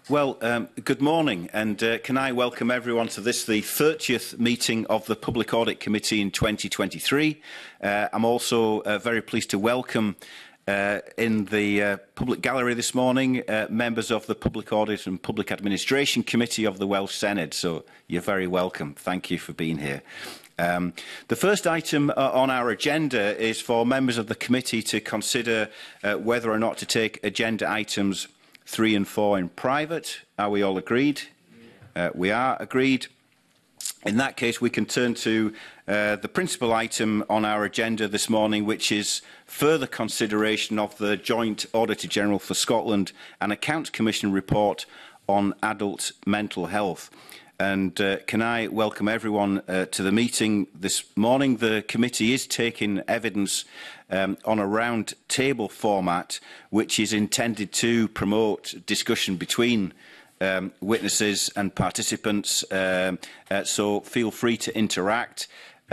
Good morning, and can I welcome everyone to this, the 30th meeting of the Public Audit Committee in 2023. I'm also very pleased to welcome in the public gallery this morning members of the Public Audit and Public Administration Committee of the Welsh Senedd, so you're very welcome. Thank you for being here. The first item on our agenda is for members of the committee to consider whether or not to take agenda items 3 and 4 in private. Are we all agreed? We are agreed. In that case, we can turn to the principal item on our agenda this morning, which is further consideration of the Joint Auditor General for Scotland and Accounts Commission report on adult mental health. And can I welcome everyone to the meeting this morning. The committee is taking evidence on a round table format, which is intended to promote discussion between witnesses and participants, so feel free to interact.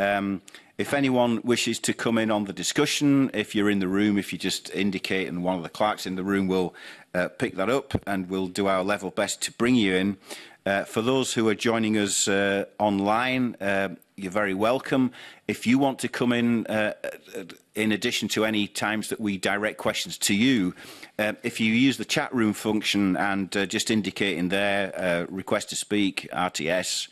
If anyone wishes to come in on the discussion, if you're in the room, if you just indicate, and one of the clerks in the room will pick that up, and we'll do our level best to bring you in. For those who are joining us online, you're very welcome. If you want to come in addition to any times that we direct questions to you, if you use the chat room function and just indicate in there, request to speak, RTS,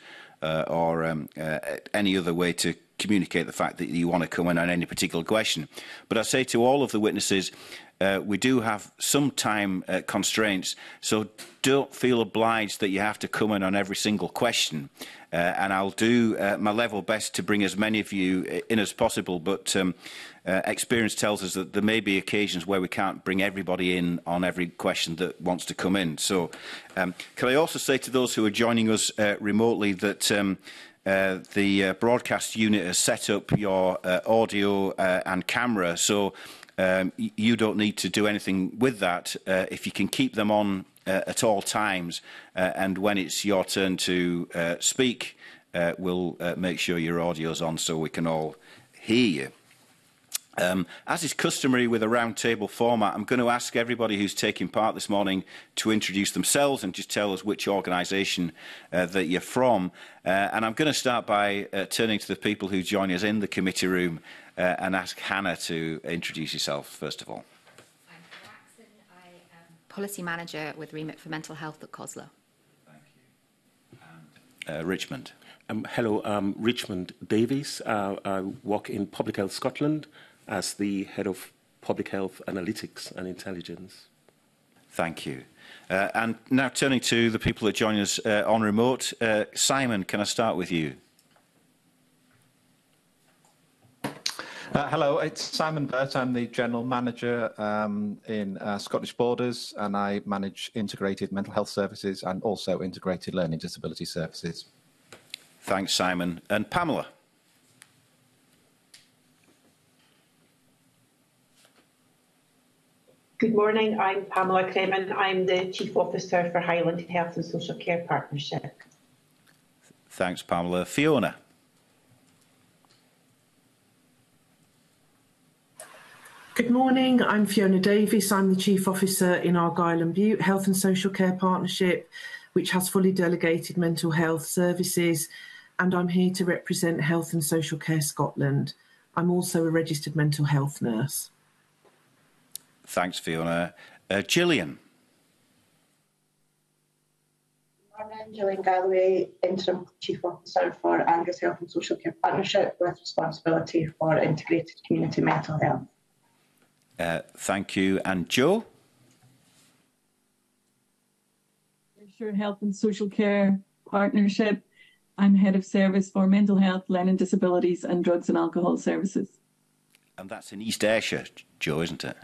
or any other way to communicate the fact that you want to come in on any particular question. But I say to all of the witnesses, we do have some time constraints, so don't feel obliged that you have to come in on every single question. And I'll do my level best to bring as many of you in as possible, but experience tells us that there may be occasions where we can't bring everybody in on every question that wants to come in. So can I also say to those who are joining us remotely that the broadcast unit has set up your audio and camera, so you don't need to do anything with that. If you can keep them on at all times, and when it's your turn to speak, we'll make sure your audio's on so we can all hear you. As is customary with a round table format, I'm going to ask everybody who's taking part this morning to introduce themselves and just tell us which organisation that you're from. And I'm going to start by turning to the people who join us in the committee room and ask Hannah to introduce yourself, first of all. I'm Hannah Axon. I am Policy Manager with Remit for Mental Health at COSLA. Thank you. And Richmond. Hello, I'm Richmond Davies. I work in Public Health Scotland as the Head of Public Health Analytics and Intelligence. Thank you. And now turning to the people that join us on remote. Simon, can I start with you? Hello, it's Simon Burt. I'm the General Manager in Scottish Borders, and I manage integrated mental health services and also integrated learning disability services. Thanks, Simon. And Pamela? Good morning, I'm Pamela Cremen. I'm the Chief Officer for Highland Health and Social Care Partnership. Thanks, Pamela. Fiona? Good morning, I'm Fiona Davies. I'm the Chief Officer in Argyll and Bute Health and Social Care Partnership, which has fully delegated mental health services, and I'm here to represent Health and Social Care Scotland. I'm also a registered mental health nurse. Thanks, Fiona. Gillian? Good morning, Gillian Galloway, Interim Chief Officer for Angus Health and Social Care Partnership with responsibility for integrated community mental health. Thank you. And Joe? Sure, Health and Social Care Partnership. I'm Head of Service for Mental Health, Learning Disabilities and Drugs and Alcohol Services. And that's in East Ayrshire, Joe, isn't it?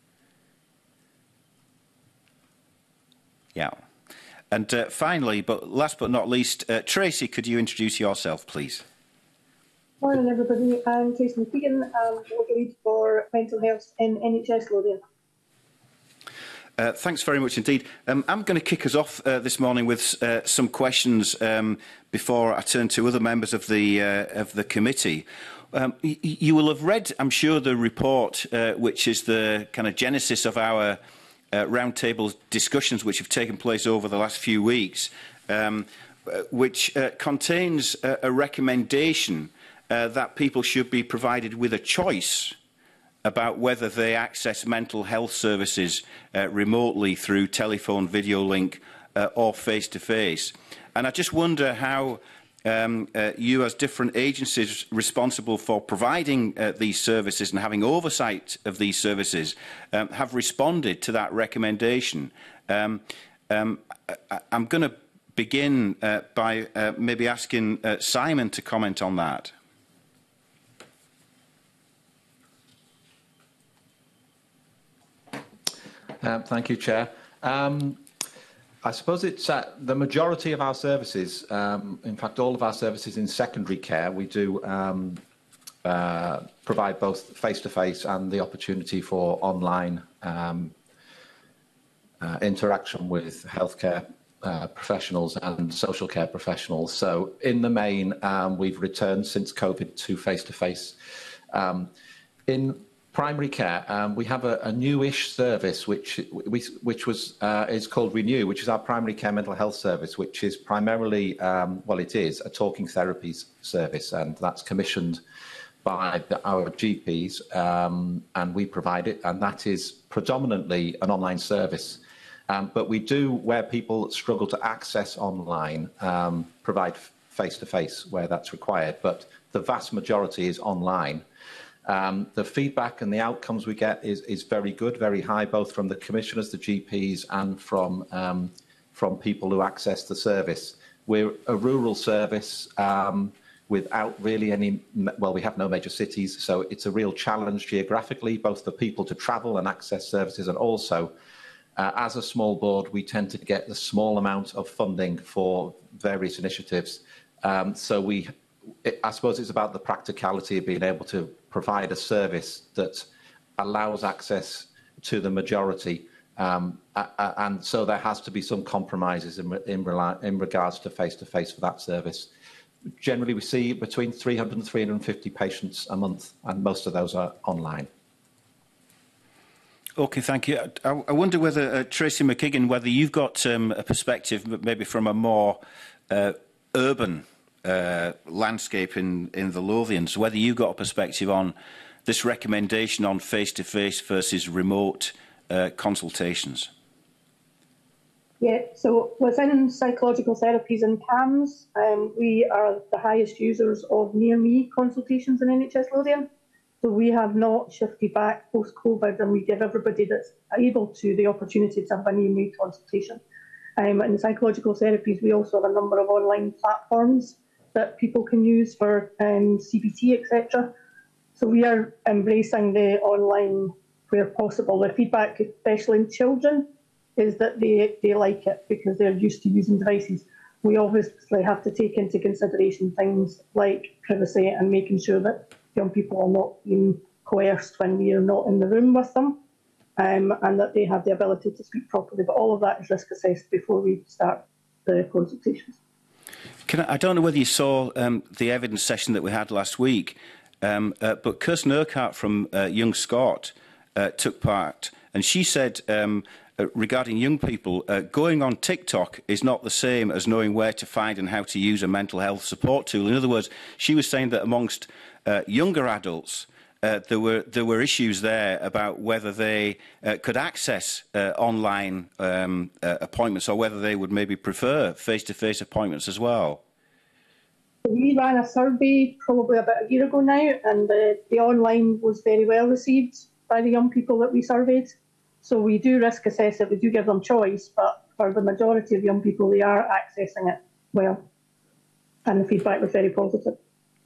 Yeah. And finally, but last but not least, Tracy, could you introduce yourself, please? Morning, everybody. I'm Tracy McKeegan. I'm lead for mental health in NHS Lothian. Thanks very much indeed. I'm going to kick us off this morning with some questions before I turn to other members of the committee. You will have read, I'm sure, the report, which is the kind of genesis of our roundtable discussions which have taken place over the last few weeks, which contains a recommendation that people should be provided with a choice about whether they access mental health services remotely through telephone, video link or face-to-face. And I just wonder how you, as different agencies responsible for providing these services and having oversight of these services, have responded to that recommendation. I'm going to begin by maybe asking Simon to comment on that. Thank you, Chair. I suppose it's the majority of our services, in fact, all of our services in secondary care, we do provide both face-to-face and the opportunity for online interaction with healthcare professionals and social care professionals. So in the main, we've returned since COVID to face-to-face. In primary care, we have a newish service which is called Renew, which is our primary care mental health service, which is primarily, well, it is a talking therapies service, and that's commissioned by our GPs, and we provide it, and that is predominantly an online service. But we do, where people struggle to access online, provide face-to-face where that's required, but the vast majority is online. The feedback and the outcomes we get is very good, very high, both from the commissioners, the GPs, and from people who access the service. We're a rural service without really any, well, we have no major cities, so it's a real challenge geographically, both for people to travel and access services, and also, as a small board, we tend to get a small amount of funding for various initiatives. So I suppose it's about the practicality of being able to provide a service that allows access to the majority, and so there has to be some compromises in regards to face-to-face for that service. Generally, we see between 300 and 350 patients a month, and most of those are online. Okay, thank you. I wonder whether, Tracy McKigan, whether you've got a perspective maybe from a more urban landscape in the Lothians, whether you've got a perspective on this recommendation on face-to-face versus remote consultations. Yeah, so within psychological therapies and CAMS, we are the highest users of near-me consultations in NHS Lothian. So we have not shifted back post-COVID, and we give everybody that's able to the opportunity to have a near-me consultation. In psychological therapies, we also have a number of online platforms that people can use for CBT, etc. So we are embracing the online where possible. The feedback, especially in children, is that they like it because they're used to using devices. We obviously have to take into consideration things like privacy and making sure that young people are not being coerced when we are not in the room with them, and that they have the ability to speak properly. But all of that is risk assessed before we start the consultations. I don't know whether you saw the evidence session that we had last week, but Kirsten Urquhart from Young Scott took part, and she said regarding young people, going on TikTok is not the same as knowing where to find and how to use a mental health support tool. In other words, she was saying that amongst younger adults, there were issues there about whether they could access online appointments, or whether they would maybe prefer face-to-face appointments as well. We ran a survey probably about a year ago now, and the online was very well received by the young people that we surveyed. So we do risk assess it, we do give them choice, but for the majority of young people, they are accessing it well, and the feedback was very positive.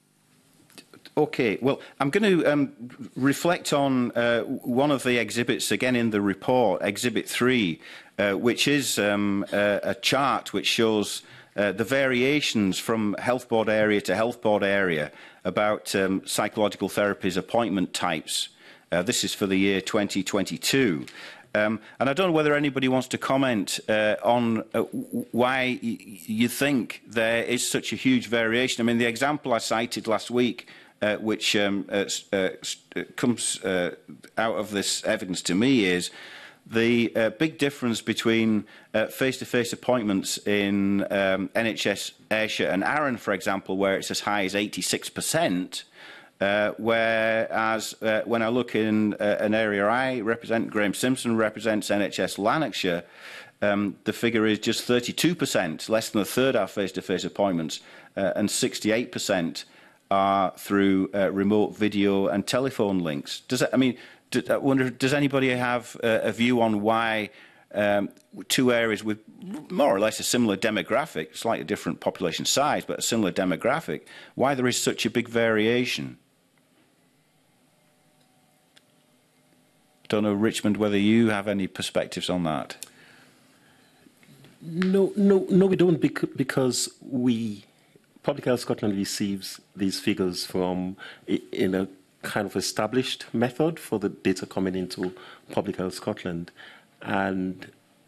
Okay, well, I'm going to reflect on one of the exhibits again in the report, Exhibit 3, which is a chart which shows the variations from health board area to health board area about psychological therapies appointment types. This is for the year 2022. And I don't know whether anybody wants to comment on why you think there is such a huge variation. I mean, the example I cited last week, which comes out of this evidence to me, is the big difference between face-to-face appointments in NHS Ayrshire and Arran, for example, where it's as high as 86%, whereas when I look in an area I represent, Graham Simpson represents NHS Lanarkshire, the figure is just 32%, less than a third are face-to-face appointments, and 68% are through remote video and telephone links. Does that, I mean, I wonder, does anybody have a view on why two areas with more or less a similar demographic, slightly different population size, but a similar demographic, why there is such a big variation? I don't know, Richmond, whether you have any perspectives on that. No, we don't, because Public Health Scotland receives these figures from in a kind of established method for the data coming into Public Health Scotland, and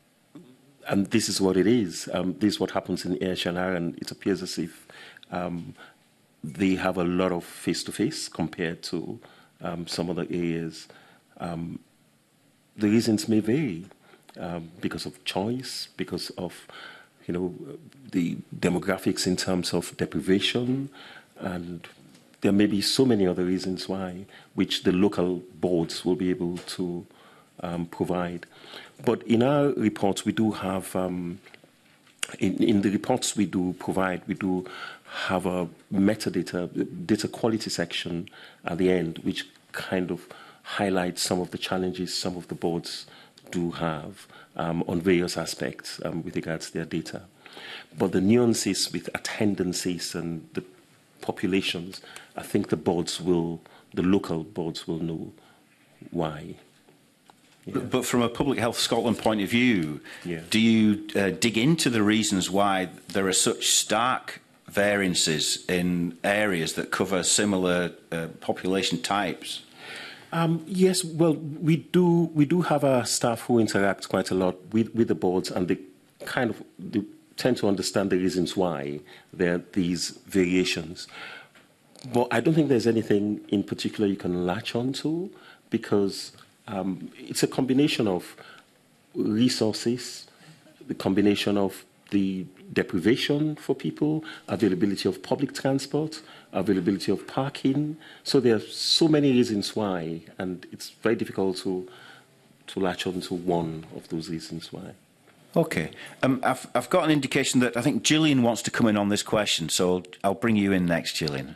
this is what it is. This is what happens in Ayrshire and Arran. It appears as if they have a lot of face-to-face compared to some other areas. The reasons may vary because of choice, because of the demographics in terms of deprivation, and there may be so many other reasons why, which the local boards will be able to provide. But in our reports, we do have, in the reports we do provide, we do have a metadata, data quality section at the end, which kind of highlights some of the challenges some of the boards do have on various aspects with regards to their data. But the nuances with attendances and the populations, I think the local boards will know why. Yeah. But from a Public Health Scotland point of view, do you dig into the reasons why there are such stark variances in areas that cover similar population types? Yes, well, we do have our staff who interact quite a lot with the boards, and they tend to understand the reasons why there are these variations. But I don't think there's anything in particular you can latch onto, because it's a combination of resources, the combination of the deprivation for people, availability of public transport, availability of parking. So there are so many reasons why, and it's very difficult to latch on to one of those reasons why. Okay. I've got an indication that I think Gillian wants to come in on this question, so I'll bring you in next, Gillian.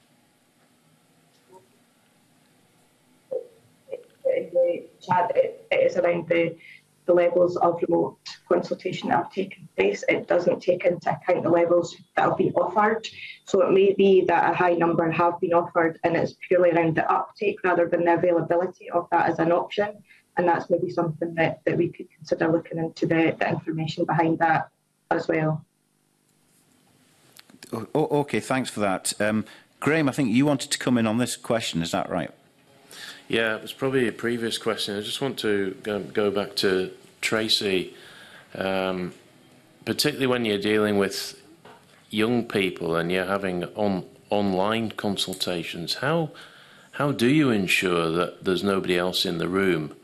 In the chat, it is around the levels of remote consultation that have taken place. It doesn't take into account the levels that have been offered. So it may be that a high number have been offered, and it's purely around the uptake rather than the availability of that as an option. And that's maybe something that we could consider looking into the information behind that as well. Okay, thanks for that. Graham, I think you wanted to come in on this question, is that right? Yeah, it was probably a previous question. I just want to go back to Tracy, particularly when you're dealing with young people and you're having online consultations. How do you ensure that there's nobody else in the room,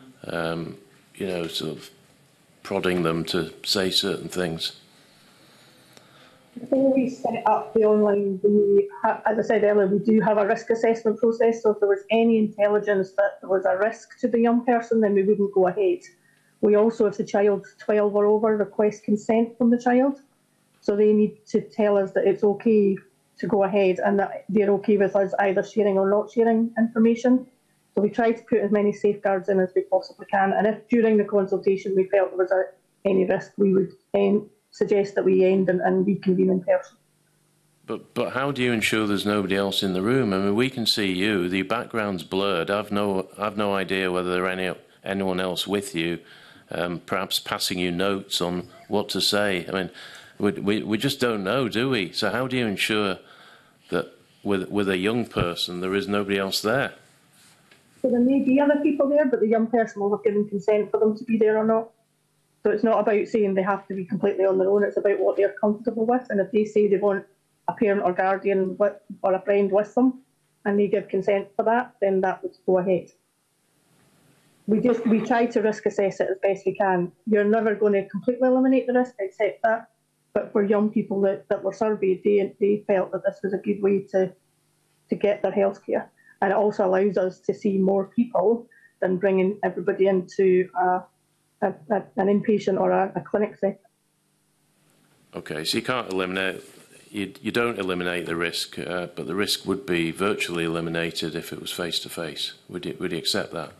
sort of prodding them to say certain things? Before we set up the online, as I said earlier, we do have a risk assessment process. So if there was any intelligence that there was a risk to the young person, then we wouldn't go ahead. We also, if the child's 12 or over, request consent from the child. So they need to tell us that it's okay to go ahead and that they're okay with us either sharing or not sharing information. So we try to put as many safeguards in as we possibly can. And if during the consultation we felt there was any risk, we would suggest that we end and reconvene in person. But how do you ensure there's nobody else in the room? I mean, we can see you. The background's blurred. I've no idea whether there's anyone else with you, perhaps passing you notes on what to say. I mean, we just don't know, do we? So how do you ensure that with a young person there is nobody else there? So there may be other people there, but the young person will have given consent for them to be there or not. So it's not about saying they have to be completely on their own, it's about what they're comfortable with. And if they say they want a parent or guardian or a friend with them, and they give consent for that, then that would go ahead. we try to risk assess it as best we can. You're never going to completely eliminate the risk, accept that. But for young people that were surveyed, they felt that this was a good way to get their healthcare, and it also allows us to see more people than bringing everybody into an inpatient or a clinic setting. Okay, so you can't eliminate. You don't eliminate the risk, but the risk would be virtually eliminated if it was face to face. Would you accept that?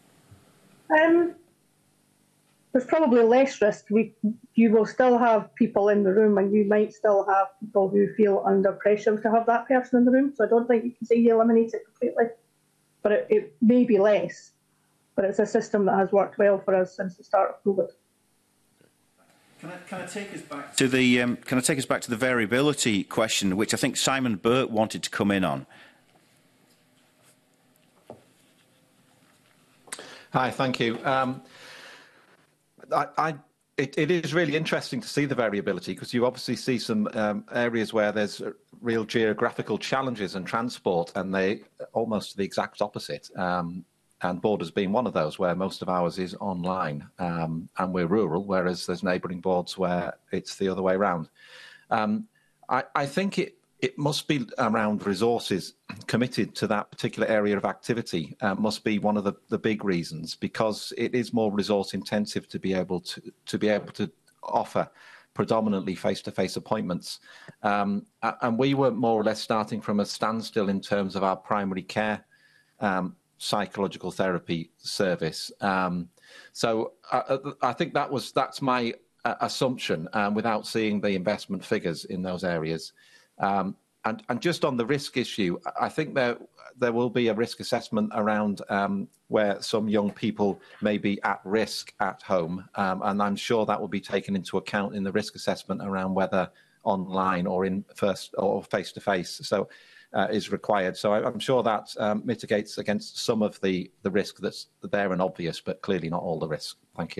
There's probably less risk. You will still have people in the room, and you might still have people who feel under pressure to have that person in the room. So I don't think you can say you eliminate it completely, but it may be less. But it's a system that has worked well for us since the start of COVID. Can I take us back to the variability question, which I think Simon Burt wanted to come in on? Hi, thank you. It is really interesting to see the variability, because you obviously see some areas where there's real geographical challenges in transport, and they almost the exact opposite. And Borders being one of those, where most of ours is online, and we're rural, whereas there's neighbouring boards where it's the other way around. I think it must be around resources committed to that particular area of activity. Must be one of the big reasons, because it is more resource intensive to be able to offer predominantly face-to-face appointments. And we were more or less starting from a standstill in terms of our primary care psychological therapy service. So I think that's my assumption, without seeing the investment figures in those areas. And just on the risk issue, I think there will be a risk assessment around where some young people may be at risk at home, and I'm sure that will be taken into account in the risk assessment around whether online or in face to face. So is required. So I'm sure that mitigates against some of the risk that's there and obvious, but clearly not all the risk. Thank you.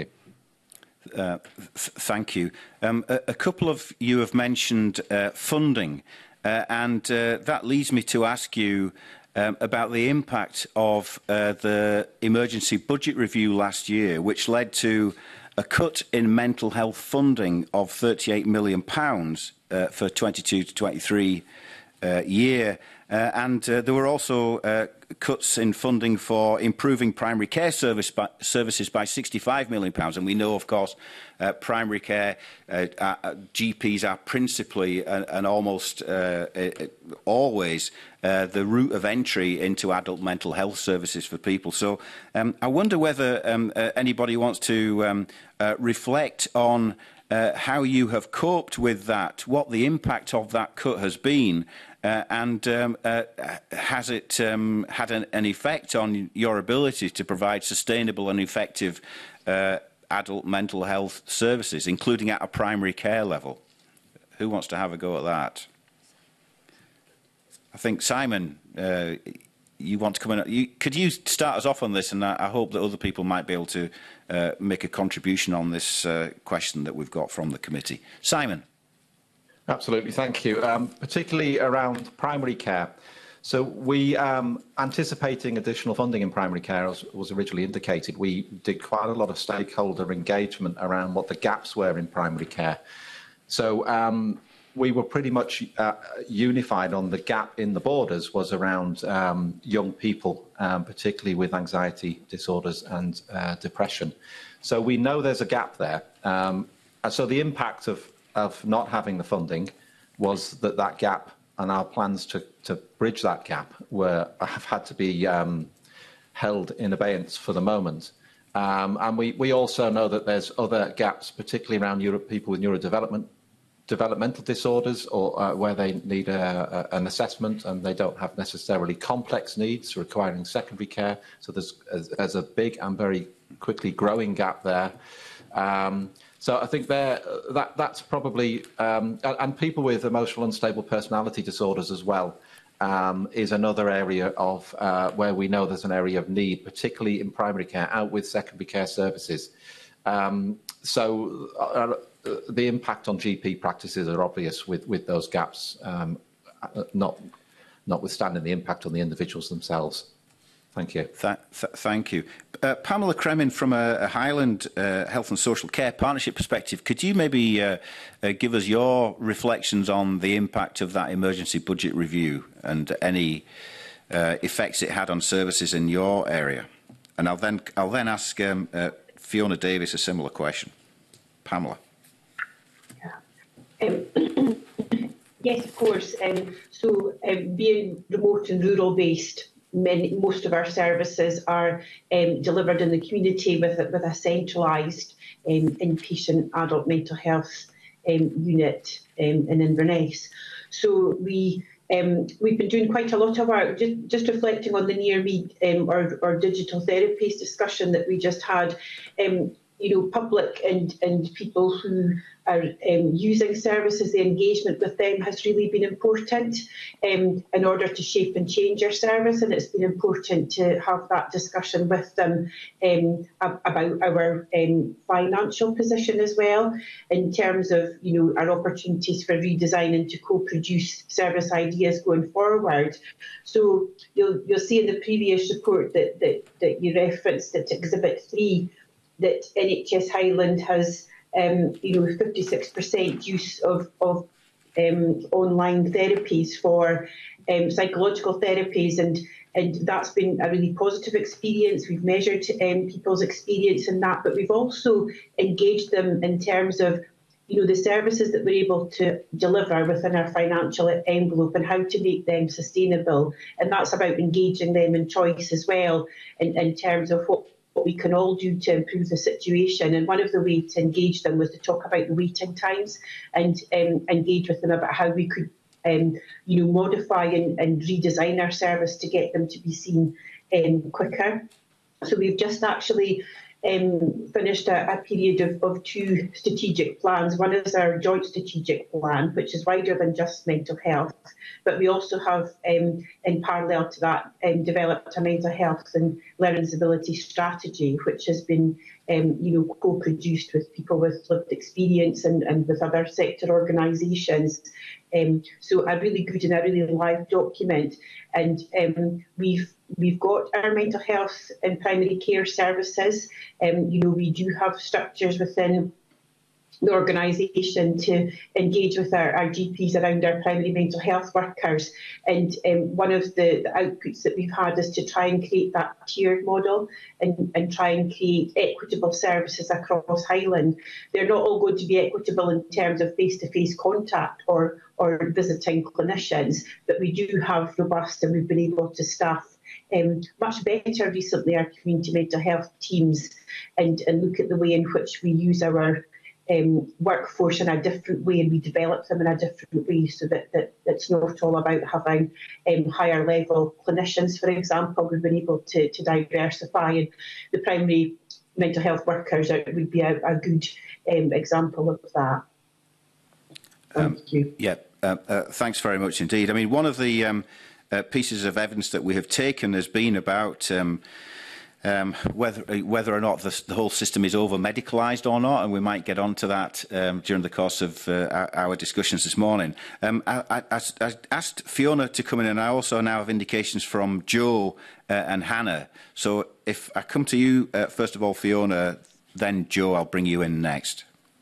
Thank you. A couple of you have mentioned funding, and that leads me to ask you about the impact of the emergency budget review last year, which led to a cut in mental health funding of £38 million for 22 to 23 year. And there were also cuts in funding for improving primary care services by £65 million. And we know, of course, primary care GPs are principally and almost always the route of entry into adult mental health services for people. So I wonder whether anybody wants to reflect on how you have coped with that, what the impact of that cut has been, and has it had an effect on your ability to provide sustainable and effective adult mental health services, including at a primary care level? Who wants to have a go at that? I think, Simon, you want to come in. Could you start us off on this? And I hope that other people might be able to make a contribution on this question that we've got from the committee. Simon. Absolutely, thank you. Particularly around primary care. So we, anticipating additional funding in primary care, as was originally indicated, we did quite a lot of stakeholder engagement around what the gaps were in primary care. So we were pretty much unified on the gap in the Borders was around young people, particularly with anxiety disorders and depression. So we know there's a gap there. And so the impact of not having the funding was that gap, and our plans to bridge that gap have had to be held in abeyance for the moment. And we also know that there's other gaps, particularly around people with developmental disorders, or where they need an assessment and they don't have necessarily complex needs requiring secondary care. So there's a big and very quickly growing gap there. So I think that's probably, and people with emotional unstable personality disorders as well, is another area of where we know there's an area of need, particularly in primary care, out with secondary care services. So the impact on GP practices are obvious with those gaps, notwithstanding the impact on the individuals themselves. Thank you. Thank you. Pamela Cremin, from a Highland Health and Social Care Partnership perspective, could you maybe give us your reflections on the impact of that emergency budget review and any effects it had on services in your area? And I'll then ask Fiona Davies a similar question. Pamela. Yes, of course. Being remote and rural based, most of our services are delivered in the community with a centralised inpatient adult mental health unit in Inverness. So we've been doing quite a lot of work, just reflecting on the near me or digital therapies discussion that we just had. Public and people who are using services, the engagement with them has really been important in order to shape and change our service, and it's been important to have that discussion with them about our financial position as well, in terms of our opportunities for redesign and to co-produce service ideas going forward. So you'll see in the previous report that you referenced at Exhibit 3 that NHS Highland has 56% use of online therapies for psychological therapies, and that's been a really positive experience. We've measured people's experience in that, but we've also engaged them in terms of the services that we're able to deliver within our financial envelope and how to make them sustainable. And that's about engaging them in choice as well, in terms of what we can all do to improve the situation. And one of the ways to engage them was to talk about the waiting times and engage with them about how we could modify and redesign our service to get them to be seen quicker. So we've just actually finished a period of 2 strategic plans. One is our joint strategic plan, which is wider than just mental health, but we also have, in parallel to that, developed a mental health and learning disability strategy, which has been co-produced with people with lived experience and with other sector organisations. So a really good and a really live document. And we've got our mental health and primary care services. We do have structures within the organisation to engage with our GPs around our primary mental health workers. And one of the outputs that we've had is to try and create that tiered model and try and create equitable services across Highland. They're not all going to be equitable in terms of face-to-face contact or visiting clinicians, but we do have robust, and we've been able to staff much better recently our community mental health teams and look at the way in which we use our workforce in a different way, and we develop them in a different way, so that it's not all about having higher level clinicians, for example. We've been able to diversify, and the primary mental health workers would be a good example of that. Thank you. Thanks very much indeed. I mean, one of the pieces of evidence that we have taken has been about whether or not the whole system is over-medicalised or not, and we might get onto that during the course of our discussions this morning. I asked Fiona to come in, and I also now have indications from Joe and Hannah. So if I come to you, first of all, Fiona, then Joe, I'll bring you in next.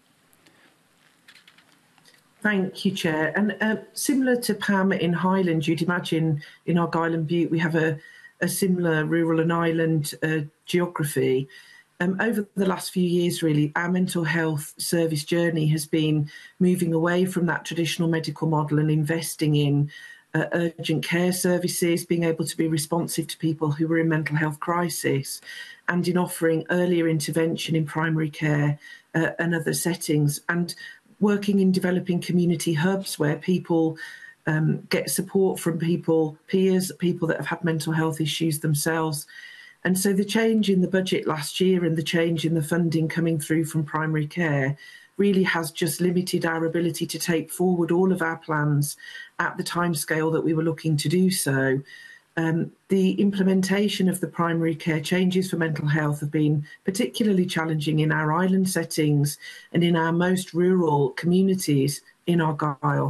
Thank you, Chair. And similar to Pam in Highland, you'd imagine in Argyll and Bute we have a similar rural and island geography. Over the last few years, really, our mental health service journey has been moving away from that traditional medical model and investing in urgent care services, being able to be responsive to people who were in mental health crisis, and in offering earlier intervention in primary care and other settings, and working in developing community hubs where people get support from peers, people that have had mental health issues themselves. And so the change in the budget last year and the change in the funding coming through from primary care really has just limited our ability to take forward all of our plans at the timescale that we were looking to do so. The implementation of the primary care changes for mental health have been particularly challenging in our island settings and in our most rural communities in Argyll.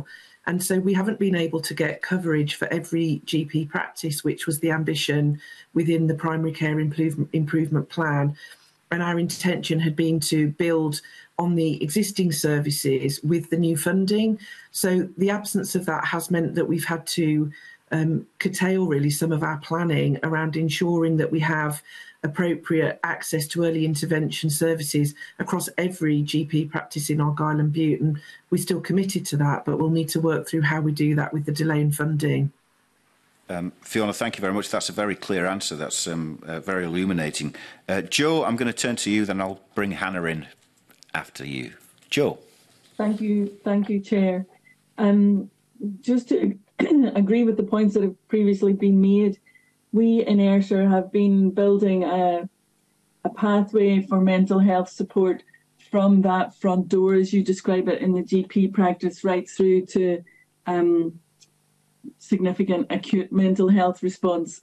And so we haven't been able to get coverage for every GP practice, which was the ambition within the primary care improvement plan. And our intention had been to build on the existing services with the new funding. So the absence of that has meant that we've had to curtail really some of our planning around ensuring that we have appropriate access to early intervention services across every GP practice in Argyll and Bute. And we're still committed to that, but we'll need to work through how we do that with the delay in funding. Fiona, thank you very much. That's a very clear answer. That's very illuminating. Joe, I'm going to turn to you, then I'll bring Hannah in after you. Joe. Thank you, Chair. Just to agree with the points that have previously been made, we in Ayrshire have been building a pathway for mental health support from that front door, as you describe it, in the GP practice, right through to significant acute mental health response.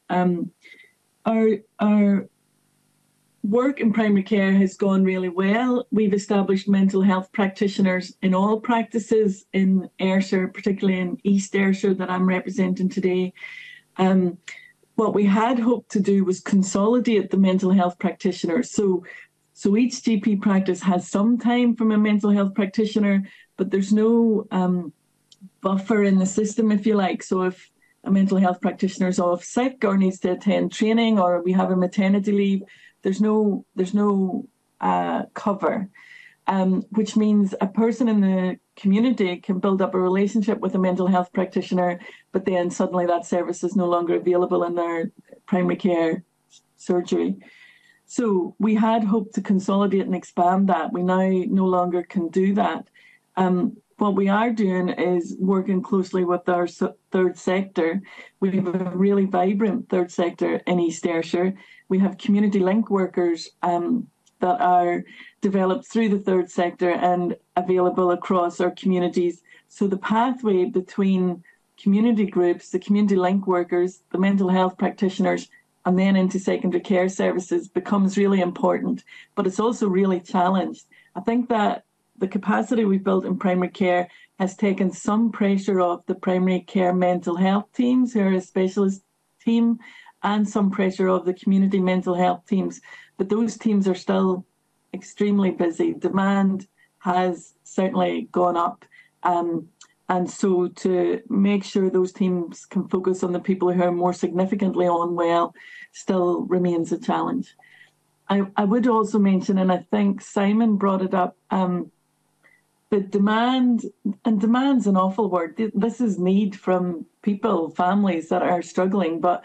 Our work in primary care has gone really well. We've established mental health practitioners in all practices in Ayrshire, particularly in East Ayrshire that I'm representing today. What we had hoped to do was consolidate the mental health practitioners. So each GP practice has some time from a mental health practitioner, but there's no buffer in the system, if you like. So if a mental health practitioner is off sick or needs to attend training, or we have a maternity leave, there's no cover, which means a person in the community can build up a relationship with a mental health practitioner, but then suddenly that service is no longer available in their primary care surgery. So we had hoped to consolidate and expand that. We now no longer can do that. What we are doing is working closely with our third sector. We have a really vibrant third sector in East Ayrshire. We have community link workers that are developed through the third sector and available across our communities. So the pathway between community groups, the community link workers, the mental health practitioners, and then into secondary care services becomes really important, but it's also really challenged. I think that the capacity we've built in primary care has taken some pressure off the primary care mental health teams, who are a specialist team, and some pressure off the community mental health teams. But those teams are still extremely busy. Demand has certainly gone up. And so to make sure those teams can focus on the people who are more significantly unwell still remains a challenge. I would also mention, and I think Simon brought it up, but demand, and demand's an awful word. This is need from people, families that are struggling, but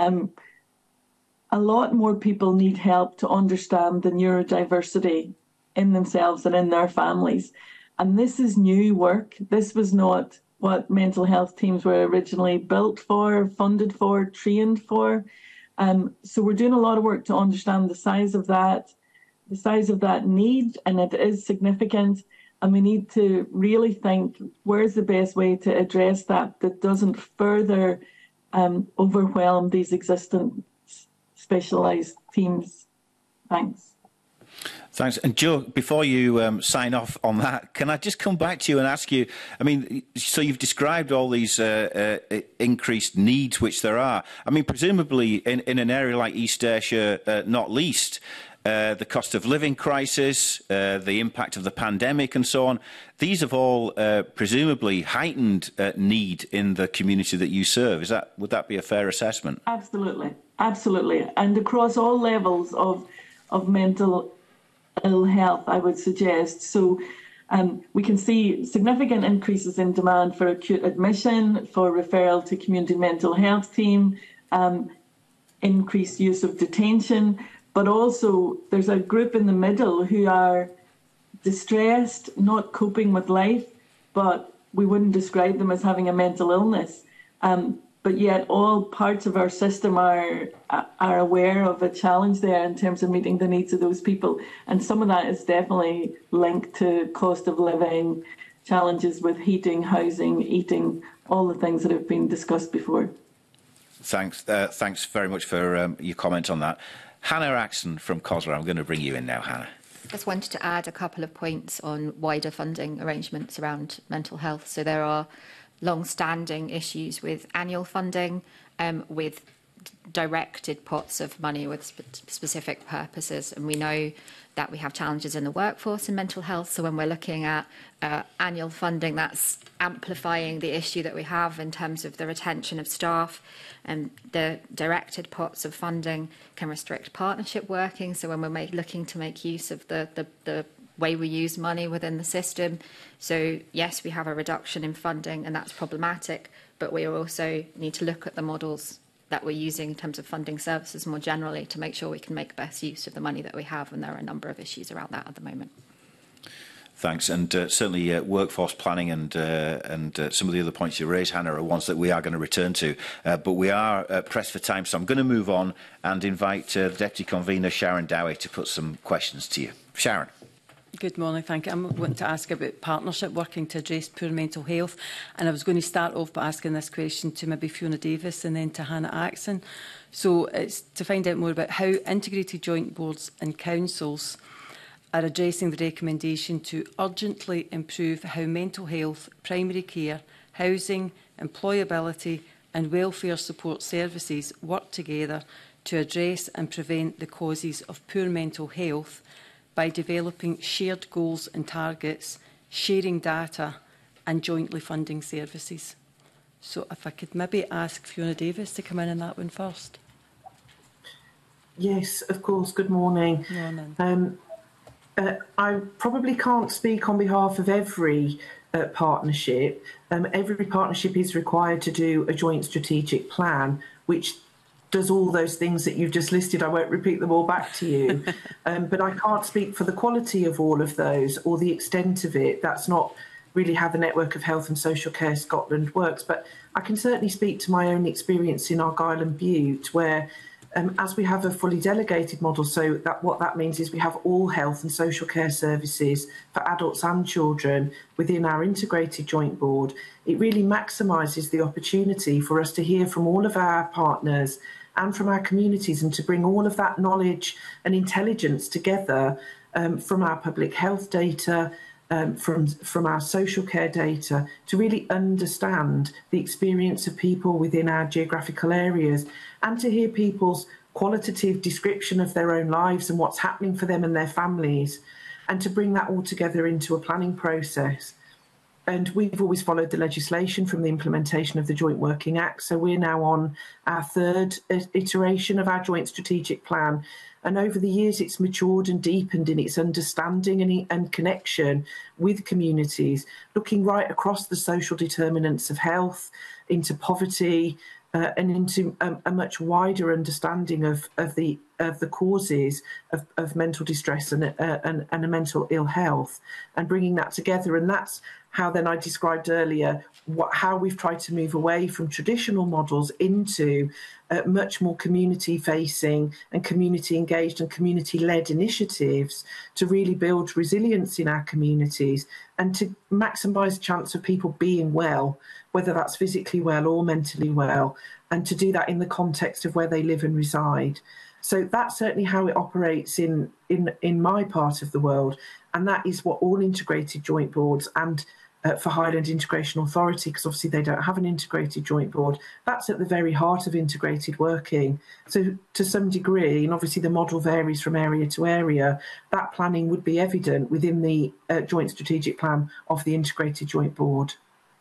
a lot more people need help to understand the neurodiversity in themselves and in their families. And this is new work. This was not what mental health teams were originally built for, funded for, trained for. So we're doing a lot of work to understand the size of that need, and it is significant. And we need to really think, where's the best way to address that doesn't further overwhelm these existing specialised teams. Thanks. Thanks. And Joe, before you sign off on that, can I just come back to you and ask you, I mean, so you've described all these increased needs which there are. I mean, presumably in an area like East Ayrshire, not least, the cost of living crisis, the impact of the pandemic and so on, these have all presumably heightened need in the community that you serve. Would that be a fair assessment? Absolutely. Absolutely. And across all levels of mental ill health, I would suggest. So we can see significant increases in demand for acute admission, for referral to community mental health team, increased use of detention, but also there's a group in the middle who are distressed, not coping with life, but we wouldn't describe them as having a mental illness. But yet all parts of our system are aware of a challenge there in terms of meeting the needs of those people. And some of that is definitely linked to cost of living, challenges with heating, housing, eating, all the things that have been discussed before. Thanks very much for your comment on that. Hannah Axon from COSLA, I'm going to bring you in now, Hannah. Just wanted to add a couple of points on wider funding arrangements around mental health. So there are long-standing issues with annual funding, with directed pots of money with specific purposes. And we know that we have challenges in the workforce in mental health. So when we're looking at annual funding, that's amplifying the issue that we have in terms of the retention of staff. And the directed pots of funding can restrict partnership working. So when we're looking to make use of the way we use money within the system. So yes, we have a reduction in funding and that's problematic, but we also need to look at the models that we're using in terms of funding services more generally to make sure we can make best use of the money that we have, and there are a number of issues around that at the moment. Thanks, and certainly workforce planning and some of the other points you raised, Hannah, are ones that we are going to return to. But we are pressed for time, so I'm going to move on and invite the Deputy Convener, Sharon Dowie, to put some questions to you. Sharon. Good morning, thank you. I'm wanting to ask about partnership working to address poor mental health, and I was going to start off by asking this question to maybe Fiona Davis and then to Hannah Axon. So it's to find out more about how integrated joint boards and councils are addressing the recommendation to urgently improve how mental health, primary care, housing, employability and welfare support services work together to address and prevent the causes of poor mental health by developing shared goals and targets, sharing data and jointly funding services. So if I could maybe ask Fiona Davis to come in on that one first. Yes, of course. Good morning. Morning. I probably can't speak on behalf of every partnership. Every partnership is required to do a joint strategic plan, which does all those things that you've just listed. I won't repeat them all back to you, but I can't speak for the quality of all of those or the extent of it. That's not really how the Network of Health and Social Care Scotland works, but I can certainly speak to my own experience in Argyll and Bute, where as we have a fully delegated model, so that what that means is we have all health and social care services for adults and children within our integrated joint board. It really maximises the opportunity for us to hear from all of our partners and from our communities, and to bring all of that knowledge and intelligence together from our public health data, from our social care data, to really understand the experience of people within our geographical areas, and to hear people's qualitative description of their own lives and what's happening for them and their families, and to bring that all together into a planning process. And we've always followed the legislation from the implementation of the Joint Working Act. So we're now on our third iteration of our joint strategic plan. And over the years, it's matured and deepened in its understanding and connection with communities, looking right across the social determinants of health, into poverty, and into a much wider understanding of the causes of mental distress and a mental ill health, and bringing that together. And that's how then I described earlier how we've tried to move away from traditional models into much more community-facing and community-engaged and community-led initiatives to really build resilience in our communities and to maximise the chance of people being well, whether that's physically well or mentally well, and to do that in the context of where they live and reside. So that's certainly how it operates in my part of the world, and that is what all integrated joint boards and for Highland Integration Authority, because obviously they don't have an integrated joint board, that's at the very heart of integrated working. So to some degree, and obviously the model varies from area to area, that planning would be evident within the joint strategic plan of the integrated joint board.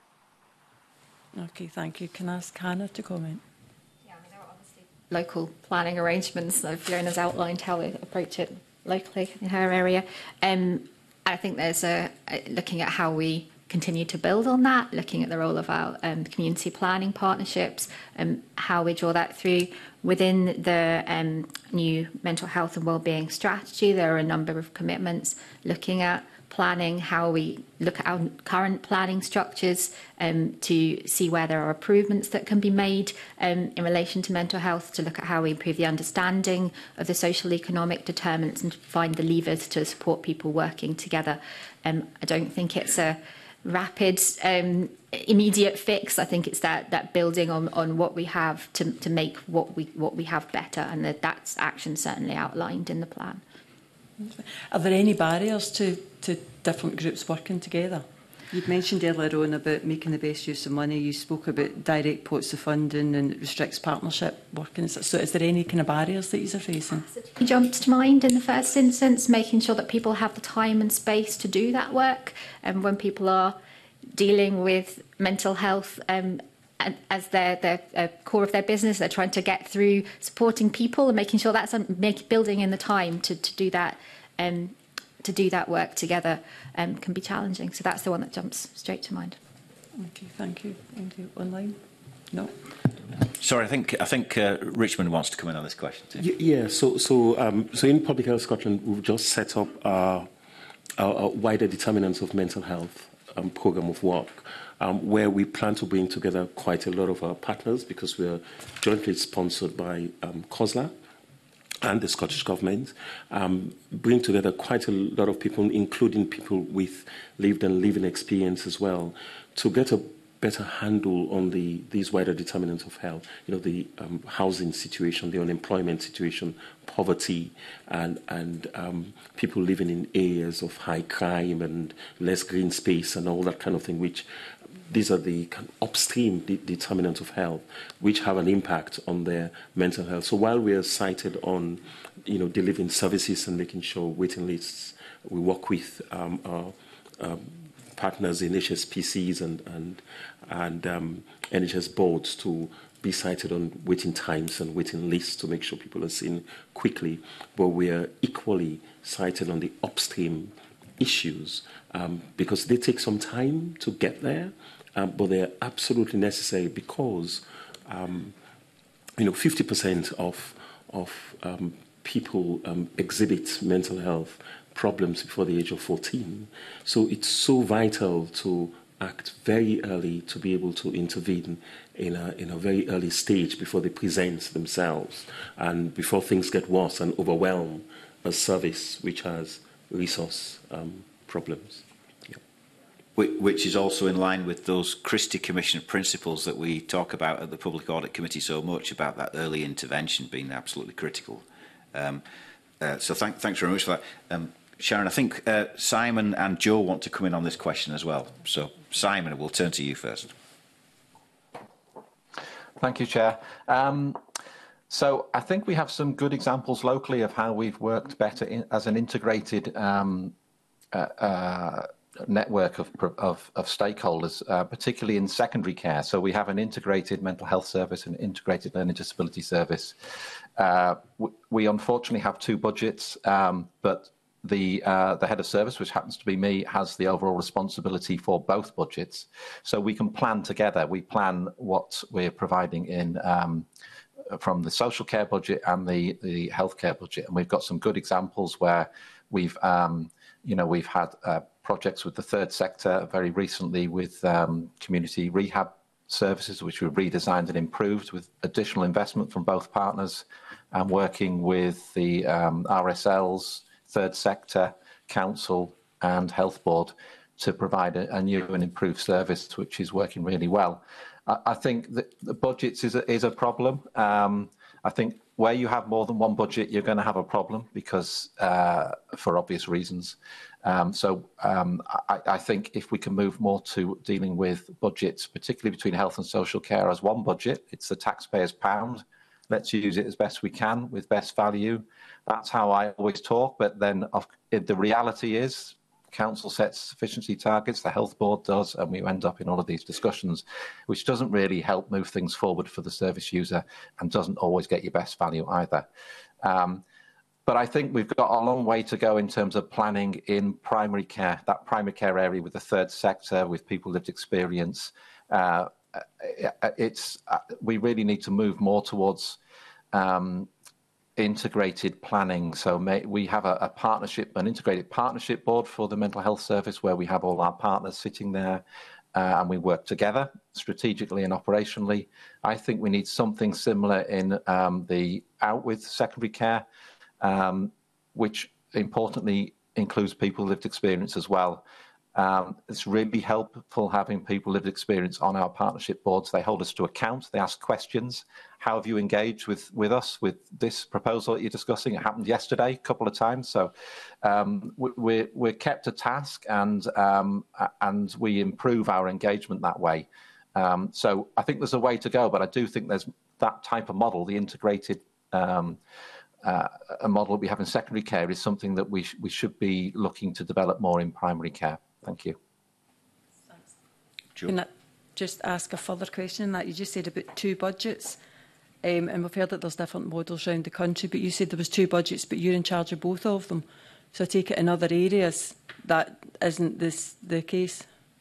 Okay, thank you. Can I ask Hannah to comment? Yeah, I mean, there are obviously local planning arrangements. So Fiona's outlined how we approach it locally in her area. I think there's looking at how we continue to build on that, looking at the role of our community planning partnerships and how we draw that through. Within the new mental health and wellbeing strategy, there are a number of commitments looking at planning, how we look at our current planning structures to see where there are improvements that can be made in relation to mental health, to look at how we improve the understanding of the social economic determinants and find the levers to support people working together. I don't think it's a rapid, immediate fix. I think it's that building on what we have to make what we have better, and that's action certainly outlined in the plan. Are there any barriers to different groups working together? You'd mentioned earlier on about making the best use of money. You spoke about direct pots of funding and it restricts partnership working. So is there any kind of barriers that you're facing? It jumps to mind in the first instance, making sure that people have the time and space to do that work. And when people are dealing with mental health as their core of their business, they're trying to get through supporting people and making sure that's building in the time to do that. To do that work together can be challenging. So that's the one that jumps straight to mind. Okay, thank you. Online? No. Sorry, I think Richmond wants to come in on this question too. Yeah. So in Public Health Scotland, we've just set up our wider determinants of mental health program of work, where we plan to bring together quite a lot of our partners, because we are jointly sponsored by COSLA and the Scottish Government, bring together quite a lot of people, including people with lived and living experience as well, to get a better handle on these wider determinants of health. The housing situation, the unemployment situation, poverty, and people living in areas of high crime and less green space and all that kind of thing, which these are the kind of upstream determinants of health, which have an impact on their mental health. So while we are cited on, delivering services and making sure waiting lists, we work with our partners in HSPCs and NHS boards to be cited on waiting times and waiting lists to make sure people are seen quickly. But we are equally cited on the upstream issues because they take some time to get there. But they're absolutely necessary because, 50% of people exhibit mental health problems before the age of 14. So it's so vital to act very early to be able to intervene in a very early stage before they present themselves and before things get worse and overwhelm a service which has resource problems. Which is also in line with those Christie Commission principles that we talk about at the Public Audit Committee so much, about that early intervention being absolutely critical. So thanks very much for that. Sharon, I think Simon and Joe want to come in on this question as well. So Simon, we'll turn to you first. Thank you, Chair. So I think we have some good examples locally of how we've worked better as an integrated network of stakeholders, particularly in secondary care. So we have an integrated mental health service and integrated learning disability service. We unfortunately have two budgets, but the head of service, which happens to be me, has the overall responsibility for both budgets. So we can plan together. We plan what we're providing in from the social care budget and the healthcare budget. And we've got some good examples where we've had projects with the third sector very recently with community rehab services, which we've redesigned and improved with additional investment from both partners, and working with the RSLs, third sector, council and health board to provide a new and improved service, which is working really well. I think that the budgets is a problem. I think where you have more than one budget, you're going to have a problem because for obvious reasons. I think if we can move more to dealing with budgets, particularly between health and social care, as one budget, it's the taxpayer's pound. Let's use it as best we can with best value. That's how I always talk. But then the reality is, council sets sufficiency targets, the health board does, and we end up in all of these discussions, which doesn't really help move things forward for the service user and doesn't always get your best value either. But I think we've got a long way to go in terms of planning in primary care, that primary care area with the third sector, with people lived experience. We really need to move more towards integrated planning. So we have a partnership, an integrated partnership board for the mental health service where we have all our partners sitting there and we work together strategically and operationally. I think we need something similar in the out with secondary care, which importantly includes people lived experience as well. It's really helpful having people with lived experience on our partnership boards. They hold us to account. They ask questions. How have you engaged with us with this proposal that you're discussing? It happened yesterday a couple of times. So we're kept to task, and we improve our engagement that way. So I think there's a way to go, but I do think there's that type of model, the integrated a model we have in secondary care, is something that we should be looking to develop more in primary care. Thank you. Can I just ask a further question? That you just said about 2 budgets, and we've heard that there's different models around the country, but you said there was 2 budgets, but you're in charge of both of them. So I take it in other areas that isn't the case.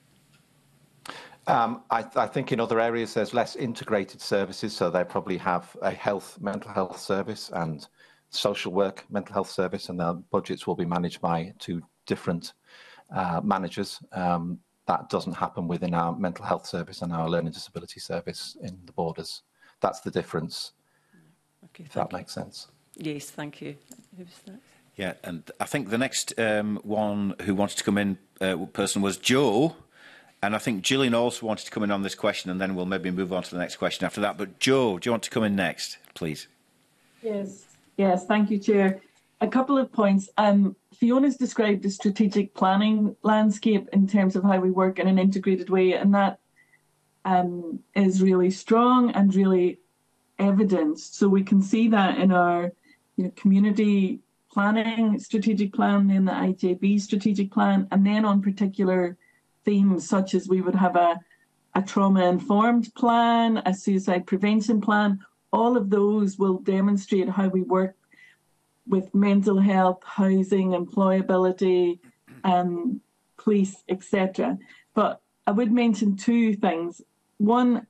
I think in other areas there's less integrated services, so they probably have a mental health service and social work mental health service, and their budgets will be managed by 2 different managers. That doesn't happen within our mental health service and our learning disability service in the borders. That's the difference. Okay, if that makes sense. Yes, thank you. Who's next? Yeah, and I think the next one who wanted to come in person was Joe. And I think Gillian also wanted to come in on this question, and then we'll maybe move on to the next question after that. But Joe, do you want to come in next, please? Yes, thank you, Chair. A couple of points. Fiona's described the strategic planning landscape in terms of how we work in an integrated way, and that is really strong and really evidenced. So we can see that in our community planning strategic plan, then the IJB strategic plan, and then on particular themes such as we would have a trauma-informed plan, a suicide prevention plan. All of those will demonstrate how we work with mental health, housing, employability, police, etc. But I would mention 2 things. One,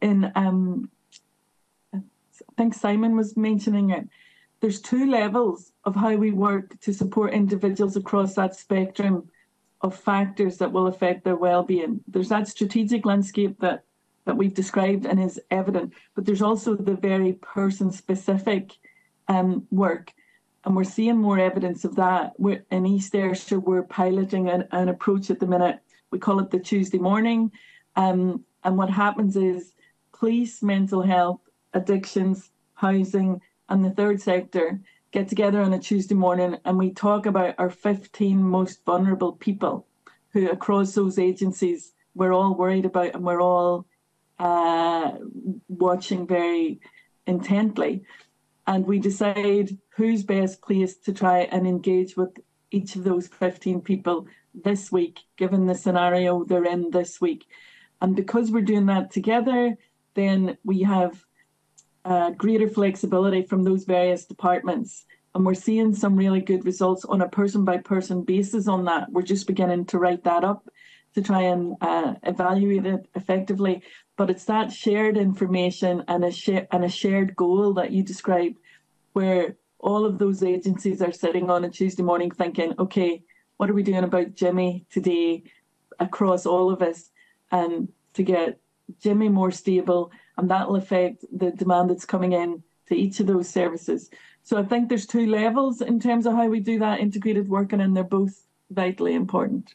I think Simon was mentioning it, there's 2 levels of how we work to support individuals across that spectrum of factors that will affect their well-being. There's that strategic landscape that we've described and is evident, but there's also the very person-specific work, and we're seeing more evidence of that. In East Ayrshire, we're piloting an approach at the minute. We call it the Tuesday morning, and what happens is police, mental health, addictions, housing, and the third sector get together on a Tuesday morning, and we talk about our 15 most vulnerable people who across those agencies we're all worried about and we're all watching very intently. And we decide who's best placed to try and engage with each of those 15 people this week, given the scenario they're in this week. And because we're doing that together, then we have greater flexibility from those various departments. And we're seeing some really good results on a person-by-person basis on that. We're just beginning to write that up to try and evaluate it effectively. But it's that shared information and a shared goal that you described, where all of those agencies are sitting on a Tuesday morning thinking, okay, what are we doing about Jimmy today across all of us, and to get Jimmy more stable, and that will affect the demand that's coming in to each of those services. So I think there's 2 levels in terms of how we do that integrated working, and they're both vitally important.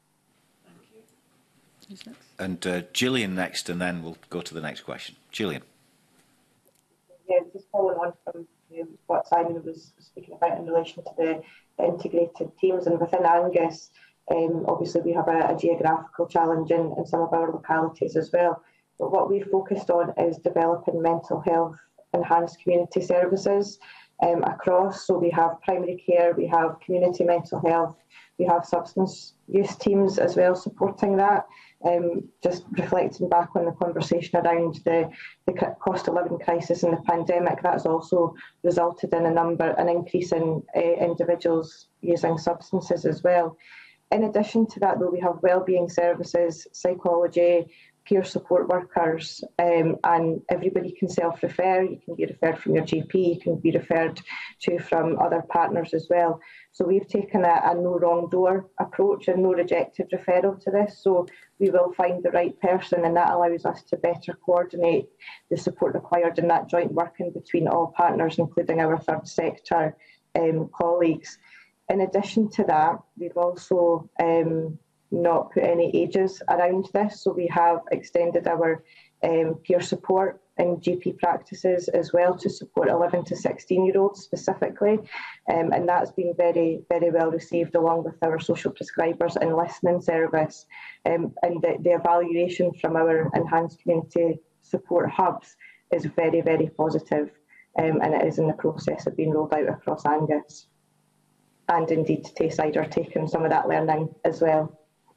Who's next? And Gillian next, and then we'll go to the next question. Gillian. Yeah, just following on from what Simon was speaking about in relation to the integrated teams, and within Angus, obviously we have a geographical challenge in some of our localities as well. But what we focused on is developing mental health enhanced community services across. So we have primary care, we have community mental health, we have substance use teams as well supporting that. Just reflecting back on the conversation around the cost of living crisis and the pandemic, that's also resulted in an increase in individuals using substances as well. In addition to that, though, we have wellbeing services, psychology, peer support workers, and everybody can self-refer. You can be referred from your GP, you can be referred to from other partners as well. So we've taken a no wrong door approach and no rejected referral to this. So we will find the right person, and that allows us to better coordinate the support required in that joint working between all partners, including our third sector colleagues. In addition to that, we've also not put any ages around this. So we have extended our peer support in GP practices as well to support 11 to 16-year-olds specifically. And that's been very, very well received along with our social prescribers and listening service. And the evaluation from our enhanced community support hubs is very, very positive. And it is in the process of being rolled out across Angus. And indeed, Tayside are taking some of that learning as well.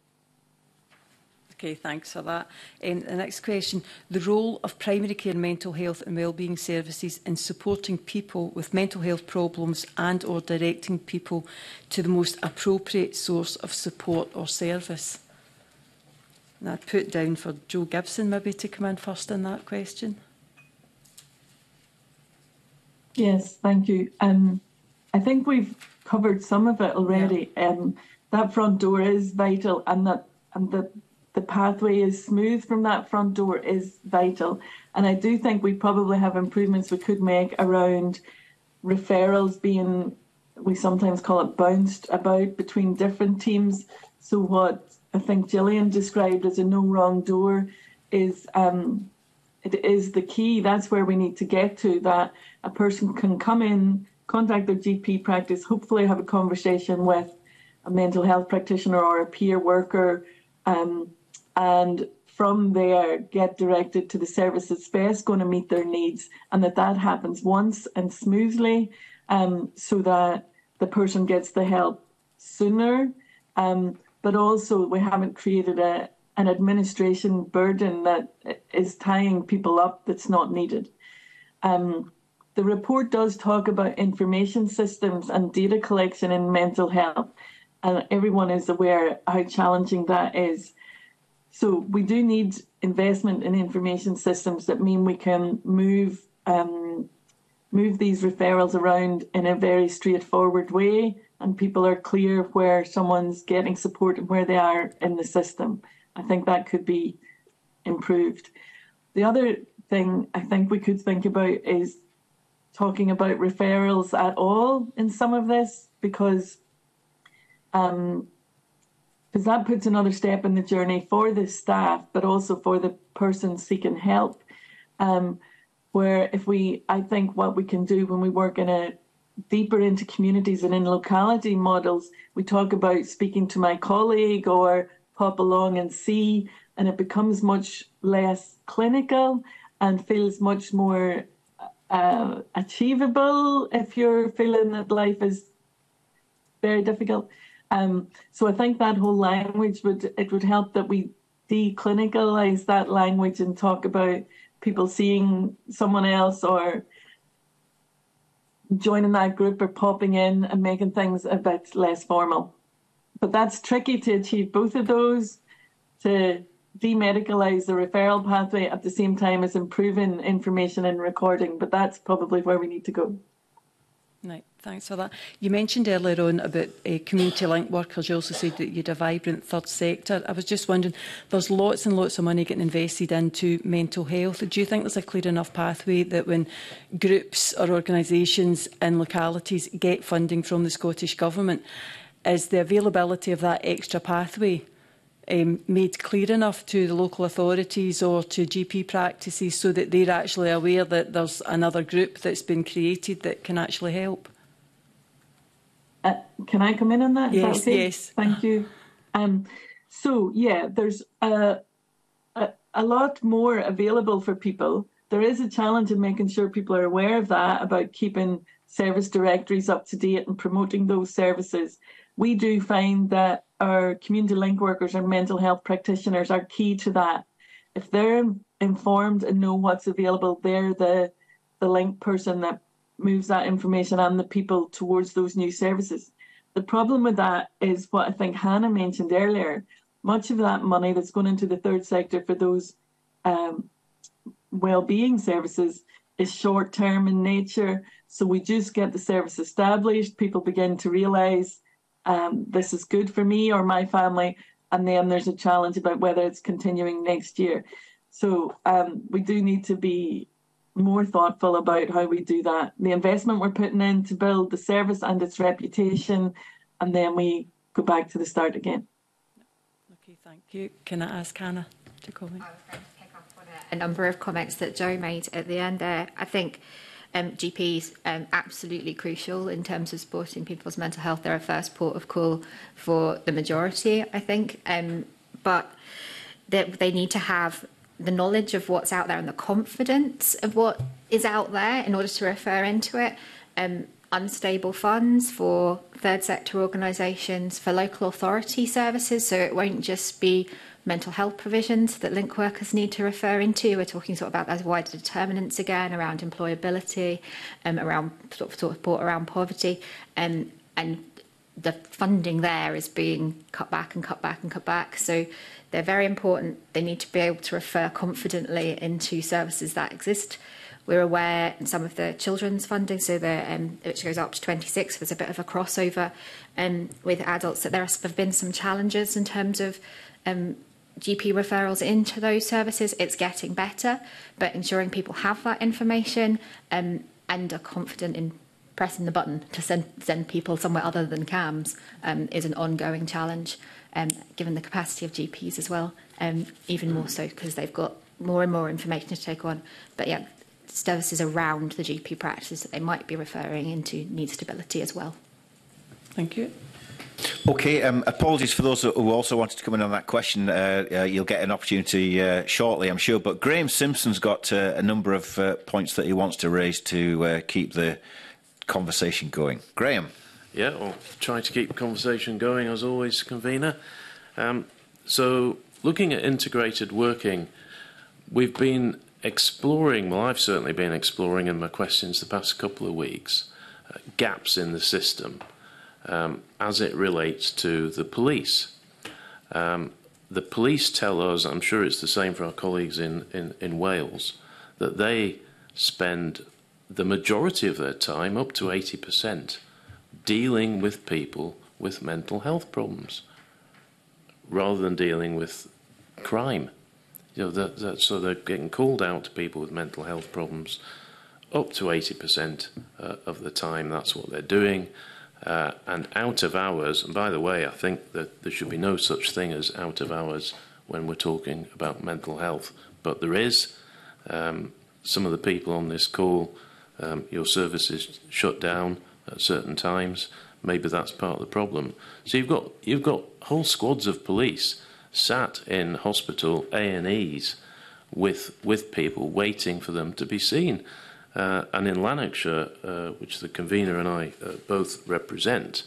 Okay, thanks for that. The next question, the role of primary care mental health and wellbeing services in supporting people with mental health problems and or directing people to the most appropriate source of support or service. And I'd put down for Jo Gibson maybe to come in first in that question. Yes, thank you. I think we've covered some of it already. Yeah. That front door is vital, and the pathway is smooth from that front door is vital. And I do think we probably have improvements we could make around referrals being, we sometimes call it bounced about between different teams. So what I think Gillian described as a no wrong door is it is the key. That's where we need to get to, that a person can come in, contact their GP practice, hopefully have a conversation with a mental health practitioner or a peer worker, and from there get directed to the service that's best going to meet their needs, and that happens once and smoothly, so that the person gets the help sooner. But also we haven't created an administration burden that is tying people up that's not needed. The report does talk about information systems and data collection in mental health, and everyone is aware how challenging that is. So we do need investment in information systems that mean we can move these referrals around in a very straightforward way, and people are clear where someone's getting support and where they are in the system. I think that could be improved. The other thing I think we could think about is talking about referrals at all in some of this, because that puts another step in the journey for the staff, but also for the person seeking help. Where I think what we can do when we work deeper into communities and in locality models, we talk about speaking to my colleague or pop along and see, and it becomes much less clinical and feels much more achievable if you're feeling that life is very difficult. So I think that whole language would help that we declinicalize that language and talk about people seeing someone else or joining that group or popping in and making things a bit less formal. But that's tricky to achieve both of those, to demedicalise the referral pathway at the same time as improving information and recording. But that's probably where we need to go. Right, thanks for that. You mentioned earlier on about community link workers. You also said that you had a vibrant third sector. I was just wondering, there's lots and lots of money getting invested into mental health. Do you think there's a clear enough pathway that when groups or organisations in localities get funding from the Scottish Government, is the availability of that extra pathway made clear enough to the local authorities or to GP practices so that they're actually aware that there's another group that's been created that can actually help? Can I come in on that? Yes, okay? yes. Thank you. So, yeah, there's a lot more available for people. There is a challenge in making sure people are aware of that, about keeping service directories up to date and promoting those services. We do find that our community link workers and mental health practitioners are key to that. If they're informed and know what's available, they're the link person that moves that information and the people towards those new services. The problem with that is what I think Hannah mentioned earlier. Much of that money that's going into the third sector for those well-being services is short-term in nature. So we just get the service established, people begin to realise this is good for me or my family, and then there's a challenge about whether it's continuing next year. So we do need to be more thoughtful about how we do that. The investment we're putting in to build the service and its reputation, and then we go back to the start again. Thank you. Can I ask Hannah to comment? I was going to pick up on a number of comments that Joe made at the end there. I think GPs absolutely crucial in terms of supporting people's mental health. They're a first port of call for the majority, I think, but they need to have the knowledge of what's out there and the confidence of what is out there in order to refer into it. Unstable funds for third sector organisations, for local authority services, so it won't just be mental health provisions that link workers need to refer into. We're talking sort of about those wider determinants again around employability, around sort of support around poverty, and the funding there is being cut back and cut back and cut back. So they're very important. They need to be able to refer confidently into services that exist. We're aware in some of the children's funding, so which goes up to 26, there's a bit of a crossover with adults, that there have been some challenges in terms of GP referrals into those services. It's getting better, but ensuring people have that information and are confident in pressing the button to send people somewhere other than CAMS is an ongoing challenge, given the capacity of GPs as well, even more so because they've got more and more information to take on. But yeah, services around the GP practice that they might be referring into need stability as well. Thank you. Okay, apologies for those who also wanted to come in on that question. You'll get an opportunity shortly, I'm sure. But Graham Simpson's got a number of points that he wants to raise to keep the conversation going. Graham. Yeah, I'll try to keep the conversation going as always, convener. So, looking at integrated working, we've been exploring, well, I've certainly been exploring in my questions the past couple of weeks, gaps in the system as it relates to the police. The police tell us, I'm sure it's the same for our colleagues in Wales, that they spend the majority of their time, up to 80%, dealing with people with mental health problems rather than dealing with crime. You know, so they're getting called out to people with mental health problems up to 80% of the time. That's what they're doing. And out of hours, and by the way, I think that there should be no such thing as out of hours when we're talking about mental health. But there is. Some of the people on this call, your service is shut down at certain times. Maybe that's part of the problem. So you've got whole squads of police sat in hospital A&Es with people waiting for them to be seen. And in Lanarkshire, which the convener and I both represent,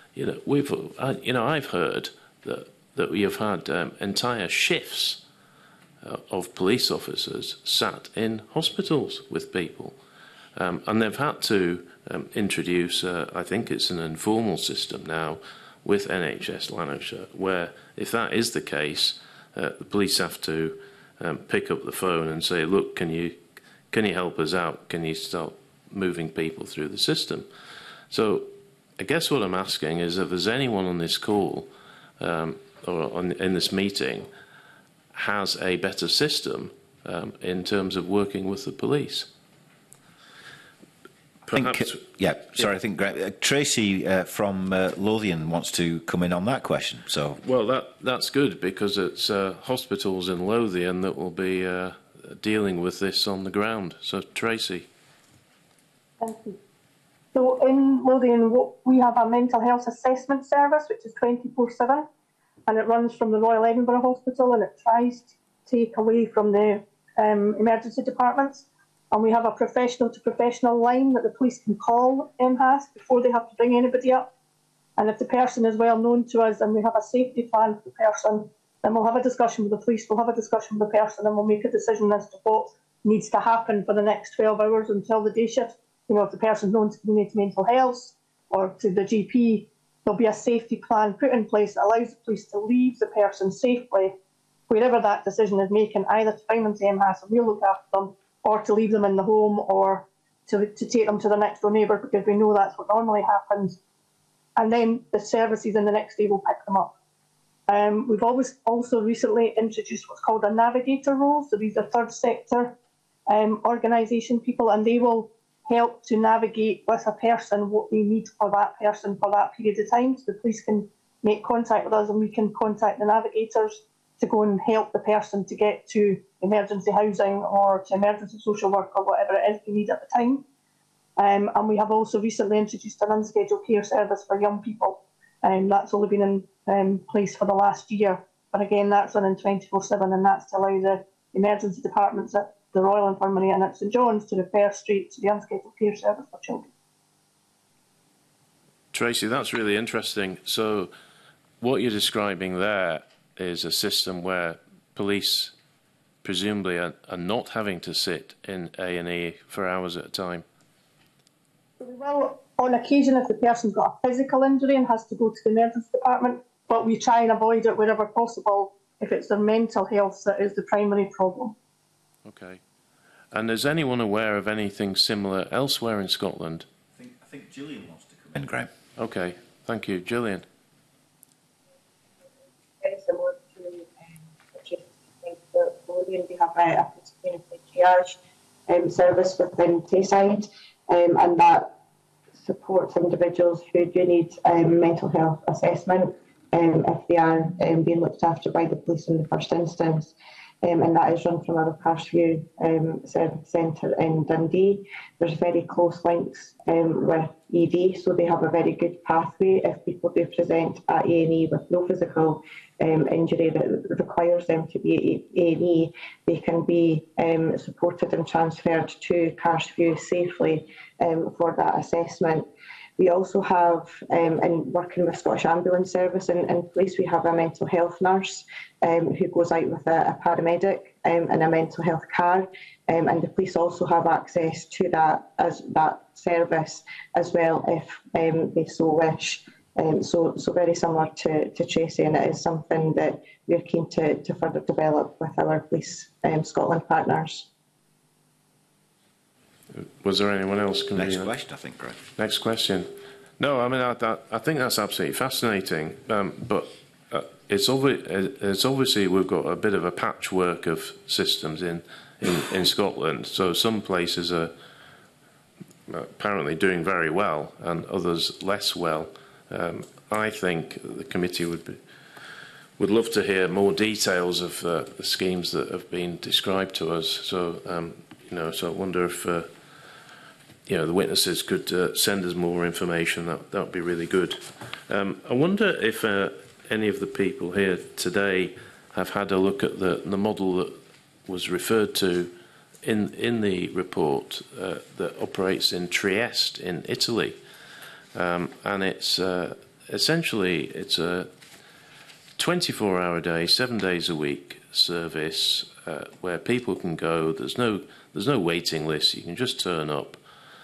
I've heard that we have had entire shifts of police officers sat in hospitals with people, and they've had to introduce, I think it's an informal system now with NHS Lanarkshire, where if that is the case, the police have to pick up the phone and say, look, can you help us out? Can you start moving people through the system? So I guess what I'm asking is if there's anyone on this call in this meeting has a better system in terms of working with the police. I think Tracy from Lothian wants to come in on that question. So, well, that's good because it's hospitals in Lothian that will be dealing with this on the ground. So, Tracy. Thank you. So, in Lothian, we have a mental health assessment service which is 24/7, and it runs from the Royal Edinburgh Hospital, and it tries to take away from the emergency departments. And we have a professional-to-professional line that the police can call MHAS before they have to bring anybody up. And if the person is well known to us and we have a safety plan for the person, then we'll have a discussion with the police, we'll have a discussion with the person, and we'll make a decision as to what needs to happen for the next 12 hours until the day shift. You know, if the person's known to community mental health or to the GP, there'll be a safety plan put in place that allows the police to leave the person safely wherever that decision is making, either to bring them to MHAS and we'll look after them, or to leave them in the home, or to take them to the next door neighbour, because we know that's what normally happens. And then the services in the next day will pick them up. We've also recently introduced what's called a navigator role. So these are third sector organisation people, and they will help to navigate with a person what they need for that person for that period of time. So the police can make contact with us, and we can contact the navigators to go and help the person to get to emergency housing or to emergency social work or whatever it is they need at the time. And we have also recently introduced an unscheduled care service for young people. That's only been in place for the last year. But again, that's running 24/7, and that's to allow the emergency departments at the Royal Infirmary and at St John's to refer straight to the unscheduled care service for children. Tracy, that's really interesting. So what you're describing there is a system where police presumably are not having to sit in A&E for hours at a time. We will, on occasion, if the person's got a physical injury and has to go to the emergency department, but we try and avoid it wherever possible if it's their mental health that is the primary problem. Okay. And is anyone aware of anything similar elsewhere in Scotland? I think Gillian wants to come in, Graham. Okay, thank you. Gillian. Very similar to we have a community triage service within Tayside, and that supports individuals who do need mental health assessment if they are being looked after by the police in the first instance. And that is run from our Carsview Service Centre in Dundee. There's very close links with ED, so they have a very good pathway. If people do present at A&E with no physical injury that requires them to be at A&E, they can be supported and transferred to Carsview safely for that assessment. We also have, in working with Scottish Ambulance Service in place, we have a mental health nurse who goes out with a paramedic and a mental health car, and the police also have access to that service as well if they so wish. So very similar to Tracy, and it is something that we're keen to further develop with our Police Scotland partners. Was there anyone else? Next question, I think, Greg. Next question. No, I mean, I think that's absolutely fascinating, but it's obviously we've got a bit of a patchwork of systems in Scotland. So some places are apparently doing very well and others less well. I think the committee would love to hear more details of the schemes that have been described to us. So so I wonder if the witnesses could send us more information. That would be really good. I wonder if any of the people here today have had a look at the model that was referred to in the report that operates in Trieste in Italy, and it's essentially it's a 24-hour day, 7 days a week service where people can go. There's no waiting list. You can just turn up.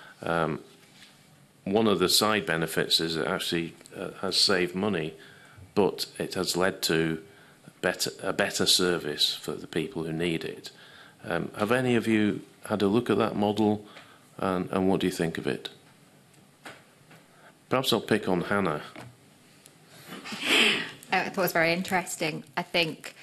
One of the side benefits is it actually has saved money, but it has led to a better service for the people who need it. Have any of you had a look at that model, and what do you think of it? Perhaps I'll pick on Hannah. I thought it was very interesting. I think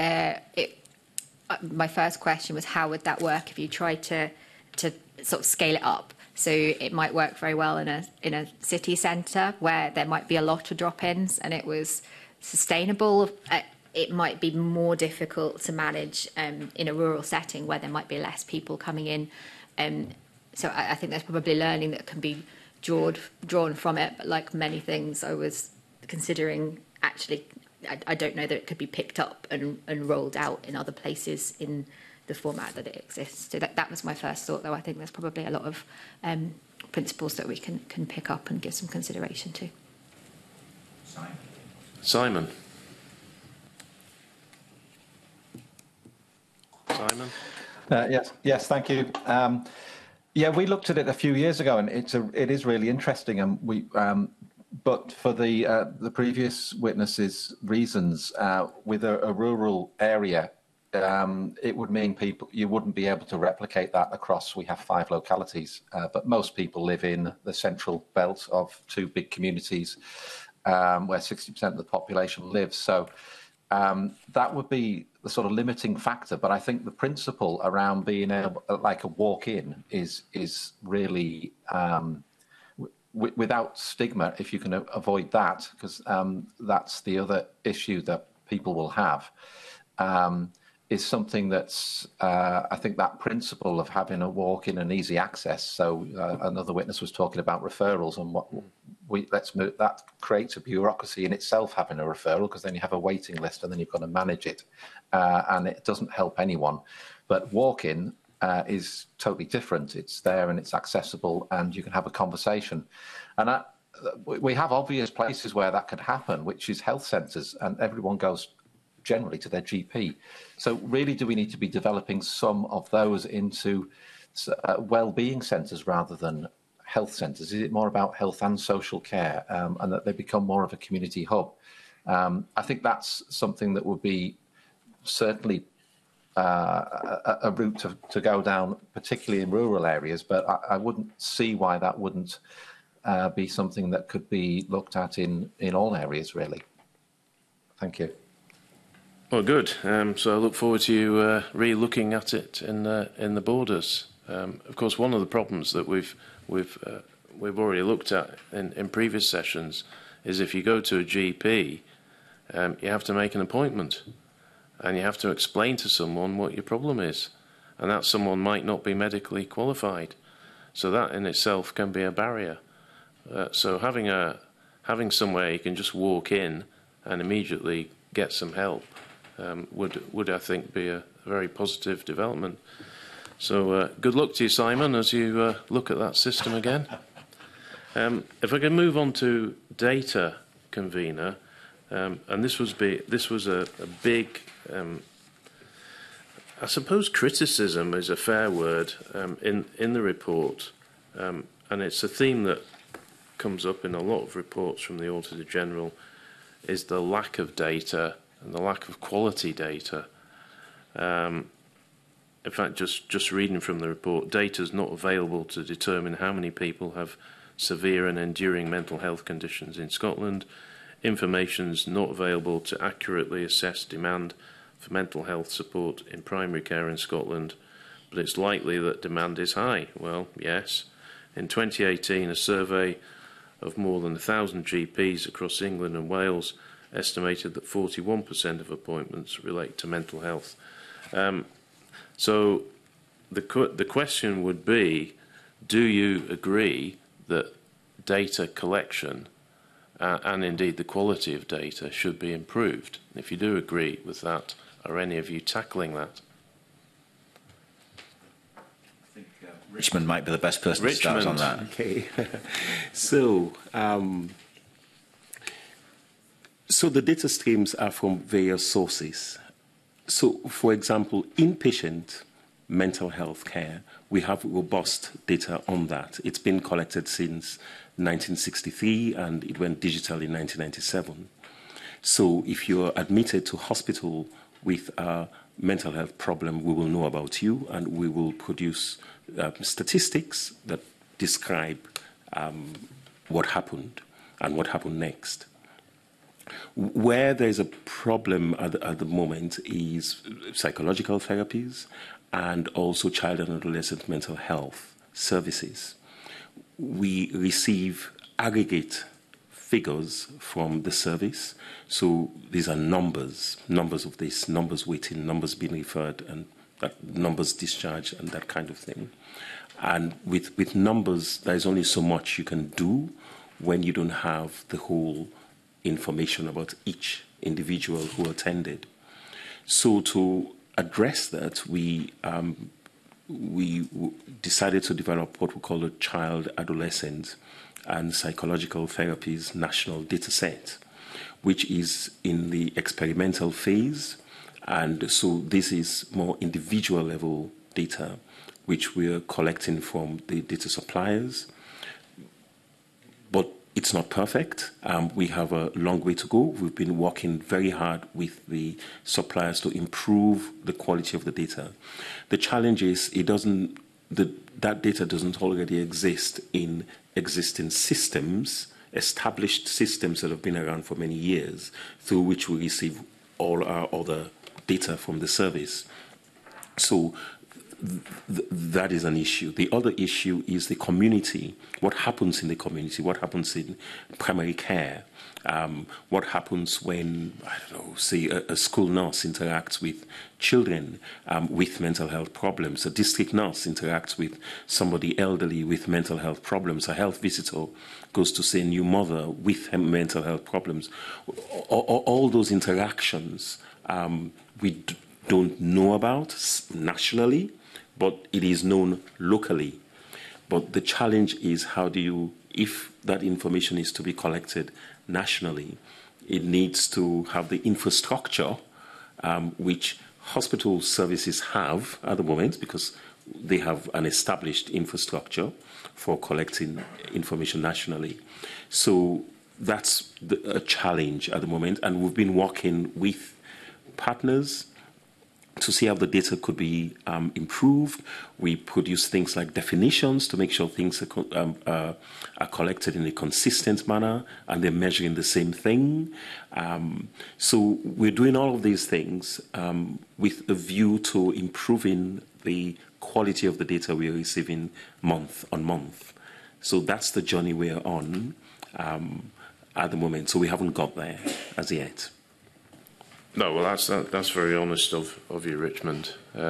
my first question was, how would that work if you tried to sort of scale it up? So it might work very well in a city centre where there might be a lot of drop-ins and it was sustainable. It might be more difficult to manage in a rural setting where there might be less people coming in. So I think there's probably learning that can be drawn from it. But like many things, I was considering actually, I don't know that it could be picked up and rolled out in other places in the format that it exists. So that was my first thought, though. I think there's probably a lot of principles that we can pick up and give some consideration to. Simon. Yes, thank you. Yeah, we looked at it a few years ago, and it is really interesting, and we. But for the previous witnesses' reasons, with a rural area, it would mean you wouldn't be able to replicate that across. We have 5 localities, but most people live in the central belt of 2 big communities where 60% of the population lives. So that would be the sort of limiting factor. But I think the principle around being able, like a walk-in, is really without stigma, if you can avoid that, because that's the other issue that people will have, is something that's, I think that principle of having a walk-in and easy access. So another witness was talking about referrals, and let's move, that creates a bureaucracy in itself, having a referral, because then you have a waiting list and then you've got to manage it, and it doesn't help anyone. But walk-in is totally different. It's there and it's accessible, and you can have a conversation. And we have obvious places where that could happen, which is health centres, and everyone goes generally to their GP. So really, do we need to be developing some of those into well-being centres rather than health centres? Is it more about health and social care, and that they become more of a community hub? I think that's something that would be certainly a route to go down, particularly in rural areas, but I wouldn't see why that wouldn't be something that could be looked at in all areas, really. Thank you. Well, good. So I look forward to you re-looking at it in the borders. Of course, one of the problems that we've already looked at in previous sessions is if you go to a GP, you have to make an appointment, and you have to explain to someone what your problem is, and that someone might not be medically qualified. So that in itself can be a barrier. So having somewhere you can just walk in and immediately get some help would I think be a very positive development. So good luck to you, Simon, as you look at that system again. If I can move on to data, convener, and this was a big, I suppose criticism is a fair word in the report, and it's a theme that comes up in a lot of reports from the Auditor General, is the lack of data and the lack of quality data. In fact, just reading from the report, data is not available to determine how many people have severe and enduring mental health conditions in Scotland. Information is not available to accurately assess demand for mental health support in primary care in Scotland, but it's likely that demand is high. Well, yes. In 2018, a survey of more than 1,000 GPs across England and Wales estimated that 41% of appointments relate to mental health. So the question would be, do you agree that data collection and indeed the quality of data should be improved? If you do agree with that, are any of you tackling that? I think Richmond might be the best person to start on that. Okay. So the data streams are from various sources. So, for example, inpatient mental health care, we have robust data on that. It's been collected since 1963 and it went digital in 1997. So if you're admitted to hospital with a mental health problem, we will know about you and we will produce statistics that describe what happened and what happened next. Where there's a problem at the moment is psychological therapies and also child and adolescent mental health services. We receive aggregate figures from the service. So these are numbers of this, numbers waiting, numbers being referred, and numbers discharged, and that kind of thing. And with numbers, there's only so much you can do when you don't have the whole information about each individual who attended. So to address that, we decided to develop what we call a child, adolescent, and psychological therapies national data set, which is in the experimental phase. And so this is more individual level data, which we're collecting from the data suppliers. But it's not perfect. We have a long way to go. We've been working very hard with the suppliers to improve the quality of the data. The challenge is that data doesn't already exist in existing systems, established systems that have been around for many years, through which we receive all our other data from the service. So that is an issue. The other issue is the community. What happens in the community? What happens in primary care? What happens when, I don't know, say a school nurse interacts with children with mental health problems? A district nurse interacts with somebody elderly with mental health problems. A health visitor goes to see a new mother with mental health problems. All those interactions we don't know about nationally, but it is known locally. But the challenge is, how do you, if that information is to be collected nationally, it needs to have the infrastructure which hospital services have at the moment, because they have an established infrastructure for collecting information nationally. So that's a challenge at the moment, and we've been working with partners to see how the data could be improved. We produce things like definitions to make sure things are collected in a consistent manner and they're measuring the same thing. So we're doing all of these things with a view to improving the quality of the data we're receiving month on month. So that's the journey we're on at the moment. So we haven't got there as yet. No, well, that's very honest of you, Richmond.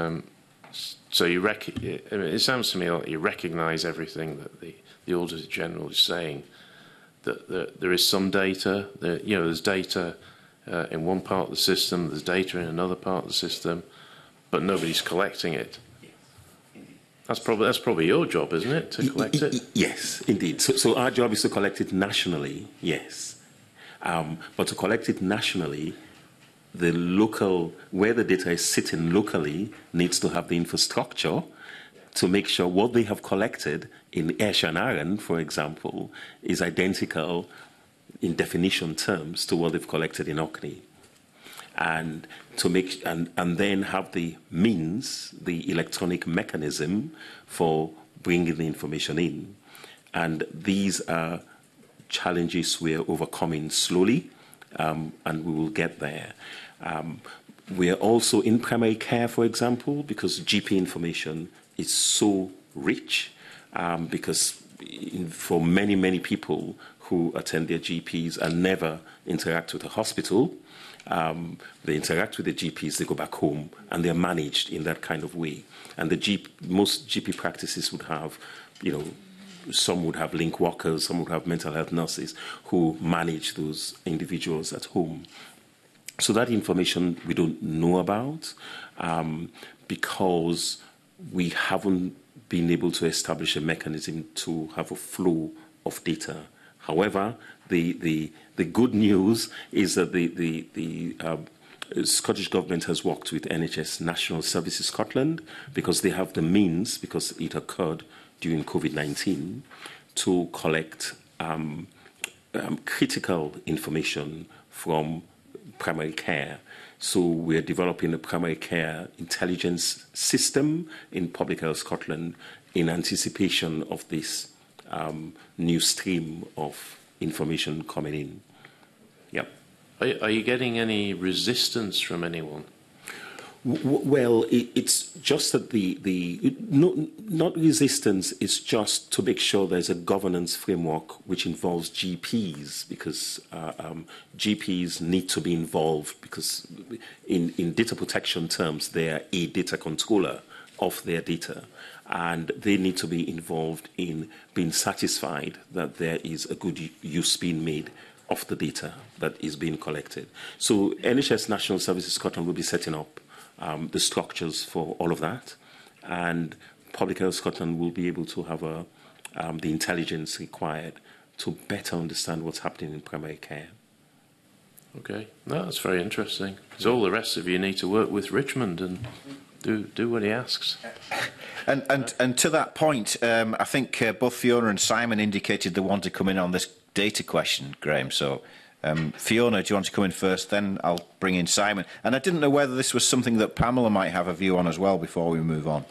So it sounds to me like you recognise everything that the Auditor General is saying. That there is some data. There's data in one part of the system. There's data in another part of the system, but nobody's collecting it. That's probably your job, isn't it, to collect it? Yes, indeed. So our job is to collect it nationally. Yes, but to collect it nationally, the local, where the data is sitting locally, needs to have the infrastructure to make sure what they have collected in Ayrshire and Arran, for example, is identical in definition terms to what they've collected in Orkney. And to make and then have the means, the electronic mechanism for bringing the information in. And these are challenges we're overcoming slowly, and we will get there. We are also in primary care, for example, because GP information is so rich, because for many people who attend their GPs and never interact with a hospital, they interact with the GPs, they go back home, and they're managed in that kind of way. And most GP practices would have, some would have link workers, some would have mental health nurses who manage those individuals at home. So that information we don't know about because we haven't been able to establish a mechanism to have a flow of data. However, the good news is that the Scottish Government has worked with NHS National Services Scotland, because they have the means, because it occurred during COVID-19, to collect critical information from primary care. So we're developing a primary care intelligence system in Public Health Scotland in anticipation of this new stream of information coming in. Yep. Are you getting any resistance from anyone? Well, it's just that not resistance, it's just to make sure there's a governance framework which involves GPs, because GPs need to be involved, because in data protection terms, they are a data controller of their data, and they need to be involved in being satisfied that there is a good use being made of the data that is being collected. So NHS National Services Scotland will be setting up the structures for all of that, and Public Health Scotland will be able to have the intelligence required to better understand what's happening in primary care. Okay, no, that's very interesting, because all the rest of you need to work with Richmond and do what he asks. And to that point, I think both Fiona and Simon indicated they want to come in on this data question, Graham. So Fiona, do you want to come in first? Then I'll bring in Simon. And I didn't know whether this was something that Pamela might have a view on as well before we move on.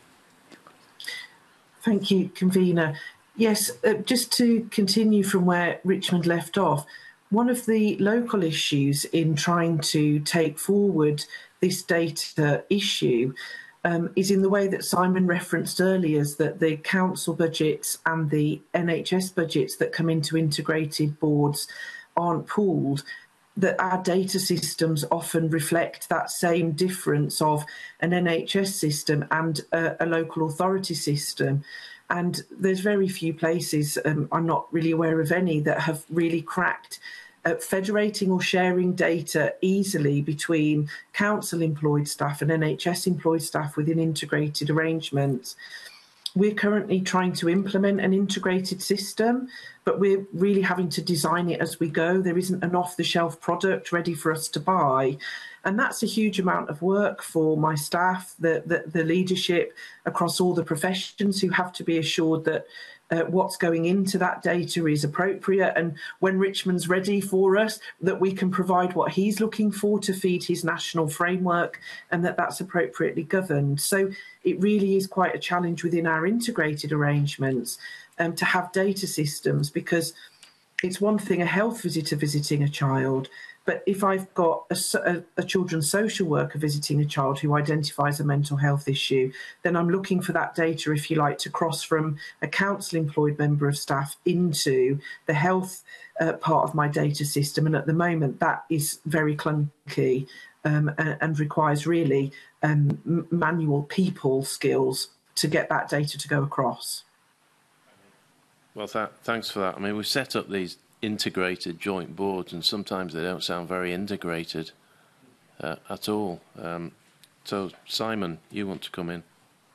Thank you, Convener. Yes, just to continue from where Richmond left off, one of the local issues in trying to take forward this data issue is in the way that Simon referenced earlier, is that the council budgets and the NHS budgets that come into integrated boards aren't pooled, that our data systems often reflect that same difference of an NHS system and a local authority system. And there's very few places, I'm not really aware of any, that have really cracked federating or sharing data easily between council employed staff and NHS employed staff within integrated arrangements. We're currently trying to implement an integrated system, but we're really having to design it as we go. There isn't an off-the-shelf product ready for us to buy. And that's a huge amount of work for my staff, the leadership across all the professions, who have to be assured that what's going into that data is appropriate, and when Richmond's ready for us, that we can provide what he's looking for to feed his national framework, and that that's appropriately governed. So it really is quite a challenge within our integrated arrangements to have data systems, because it's one thing a health visitor visiting a child, but if I've got a children's social worker visiting a child who identifies a mental health issue, then I'm looking for that data, if you like, to cross from a council employed member of staff into the health part of my data system. And at the moment, that is very clunky and requires really manual people skills to get that data to go across. Well, thanks for that. I mean, we've set up these integrated joint boards, and sometimes they don't sound very integrated at all. So, Simon, you want to come in?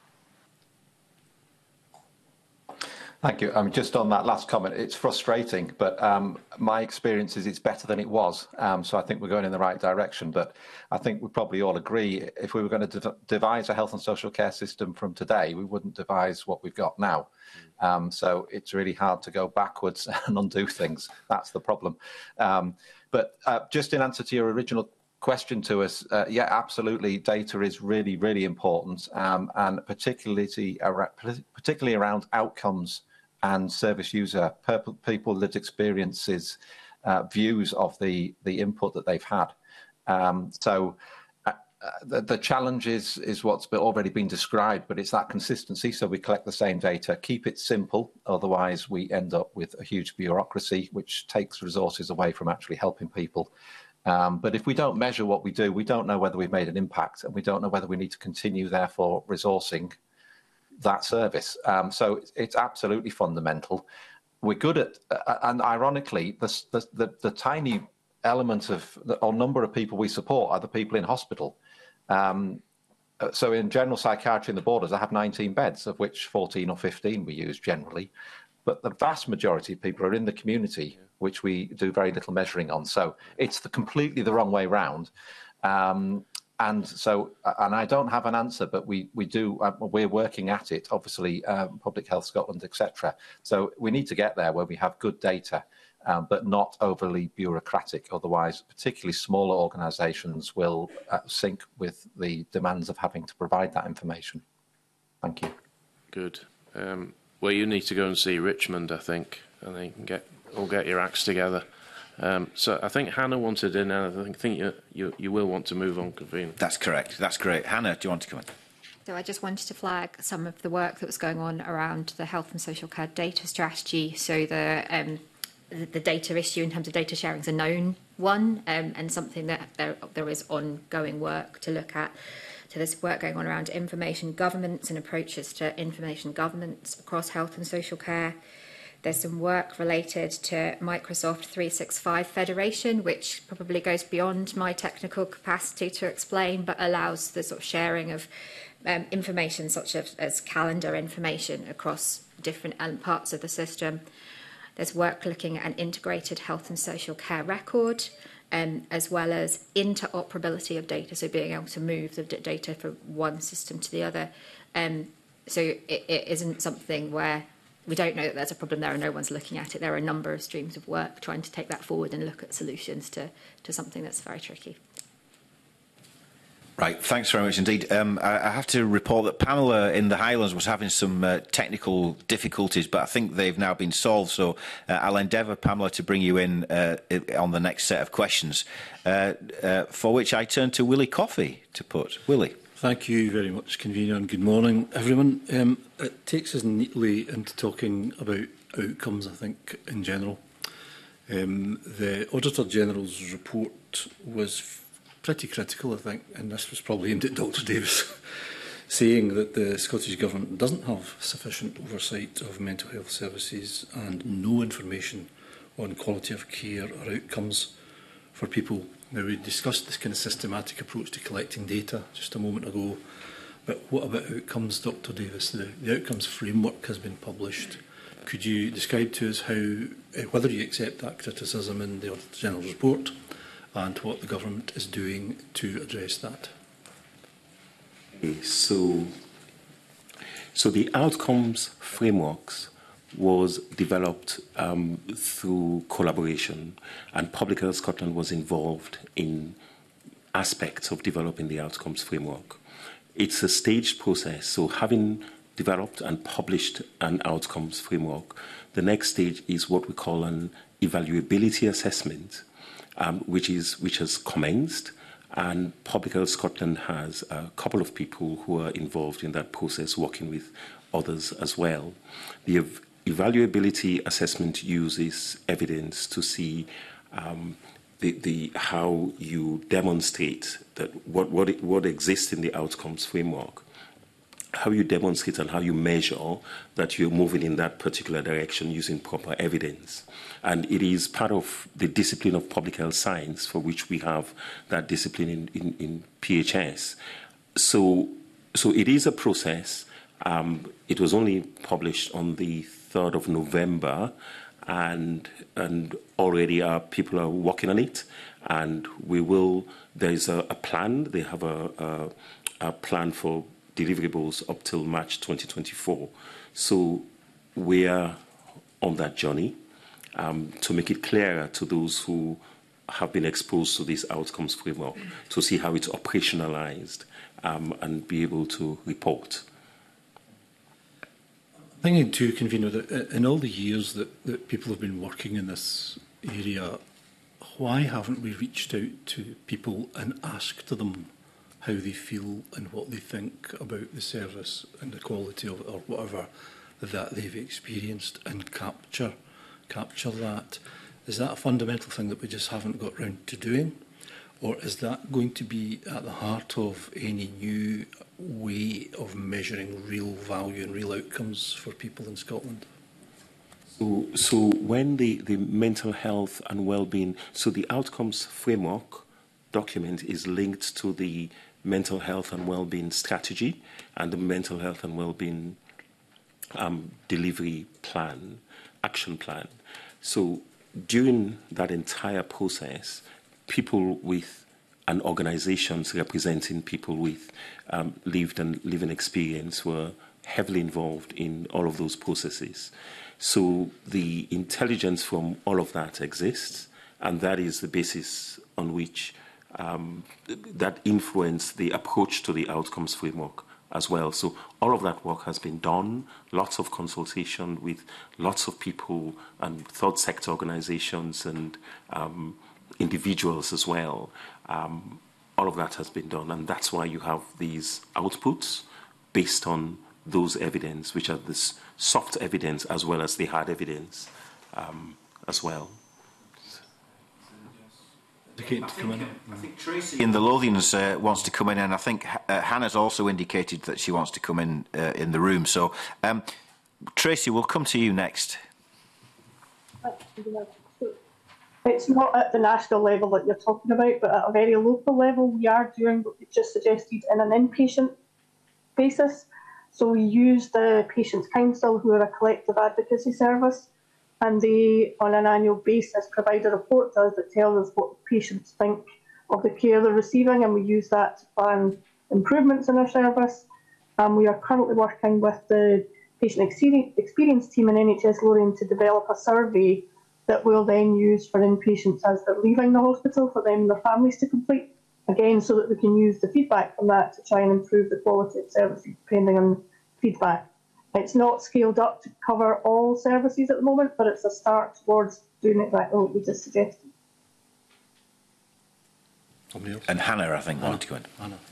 Thank you. Just on that last comment, it's frustrating, but my experience is it's better than it was. So I think we're going in the right direction. But I think we probably all agree, if we were going to devise a health and social care system from today, we wouldn't devise what we've got now. So it's really hard to go backwards and undo things. That's the problem. But just in answer to your original question to us, yeah, absolutely, data is really, really important, and particularly around outcomes and service user, people lived experiences, views of the input that they've had. So the challenge is what's already been described, but it's that consistency. So we collect the same data, keep it simple, otherwise we end up with a huge bureaucracy, which takes resources away from actually helping people. But if we don't measure what we do, we don't know whether we've made an impact, and we don't know whether we need to continue, therefore, resourcing that service. So it's absolutely fundamental. We're good at, and ironically, the tiny element of, or number of people we support are the people in hospital. So in general psychiatry in the borders, I have 19 beds, of which 14 or 15 we use generally. But the vast majority of people are in the community, which we do very little measuring on. So it's completely the wrong way round. And so, and I don't have an answer, but we're working at it, obviously, Public Health Scotland, etc. So we need to get there where we have good data, but not overly bureaucratic. Otherwise, particularly smaller organisations will sink with the demands of having to provide that information. Thank you. Good. Well, you need to go and see Richmond, I think, and then you can all get your acts together. So I think Hannah wanted in, and I think you will want to move on, convener. That's correct. That's great. Hannah, do you want to come in? So I just wanted to flag some of the work that was going on around the health and social care data strategy. So the data issue in terms of data sharing is a known one, and something that there is ongoing work to look at. So there's work going on around information governance and approaches to information governance across health and social care. There's some work related to Microsoft 365 Federation, which probably goes beyond my technical capacity to explain, but allows the sort of sharing of information such as calendar information across different parts of the system. There's work looking at an integrated health and social care record, as well as interoperability of data, so being able to move the data from one system to the other. So it isn't something where we don't know that there's a problem there and no one's looking at it. There are a number of streams of work trying to take that forward and look at solutions to something that's very tricky. Right, thanks very much indeed. I have to report that Pamela in the Highlands was having some technical difficulties, but I think they've now been solved. So I'll endeavour, Pamela, to bring you in on the next set of questions, for which I turn to Willie Coffey to put. Willie. Thank you very much, Convener, and good morning, everyone. It takes us neatly into talking about outcomes, I think, in general. The Auditor General's report was pretty critical, I think, and this was probably aimed at Dr Davis, saying that the Scottish Government doesn't have sufficient oversight of mental health services and no information on quality of care or outcomes for people. Now, we discussed this kind of systematic approach to collecting data just a moment ago, but what about outcomes, Dr Davis? The outcomes framework has been published. Could you describe to us how, whether you accept that criticism in the Auditor General's report and what the Government is doing to address that? So the outcomes frameworks was developed through collaboration, and Public Health Scotland was involved in aspects of developing the outcomes framework. It's a staged process, so having developed and published an outcomes framework, the next stage is what we call an evaluability assessment, which has commenced, and Public Health Scotland has a couple of people who are involved in that process, working with others as well. The evaluability assessment uses evidence to see how you demonstrate that what exists in the outcomes framework, how you demonstrate and how you measure that you're moving in that particular direction using proper evidence. And it is part of the discipline of public health science, for which we have that discipline in PHS. So it is a process. It was only published on the 3rd of November, and already people are working on it, and there is a plan. They have a plan for deliverables up till March 2024. So we are on that journey to make it clearer to those who have been exposed to this outcomes framework, to see how it's operationalized and be able to report. Thinking too, Convener, that in all the years that people have been working in this area, why haven't we reached out to people and asked them how they feel and what they think about the service and the quality of it, or whatever that they've experienced, and capture that? Is that a fundamental thing that we just haven't got round to doing? Or is that going to be at the heart of any new way of measuring real value and real outcomes for people in Scotland? So when the mental health and well-being, so the outcomes framework document is linked to the mental health and well-being strategy and the mental health and well-being delivery plan, action plan. So during that entire process, people with and organizations representing people with living experience were heavily involved in all of those processes. So the intelligence from all of that exists, and that is the basis on which that influenced the approach to the outcomes framework as well. So all of that work has been done, lots of consultation with lots of people and third sector organizations and individuals as well. All of that has been done, and that's why you have these outputs based on those evidence, which are this soft evidence as well as the hard evidence as well. I think Tracy in the Lothians wants to come in, and I think Hannah's also indicated that she wants to come in the room. So, Tracy, we'll come to you next. It's not at the national level that you're talking about, but at a very local level, we are doing what you've just suggested in an inpatient basis. So we use the Patients' Council, who are a collective advocacy service, and they, on an annual basis, provide a report to us that tells us what patients think of the care they're receiving, and we use that to plan improvements in our service. We are currently working with the patient experience team in NHS Lothian to develop a survey that we'll then use for inpatients as they're leaving the hospital for them and their families to complete, again, so that we can use the feedback from that to try and improve the quality of services depending on feedback. It's not scaled up to cover all services at the moment, but it's a start towards doing exactly what we just suggested. And Hannah, I think, wanted to go in. Hannah, yeah.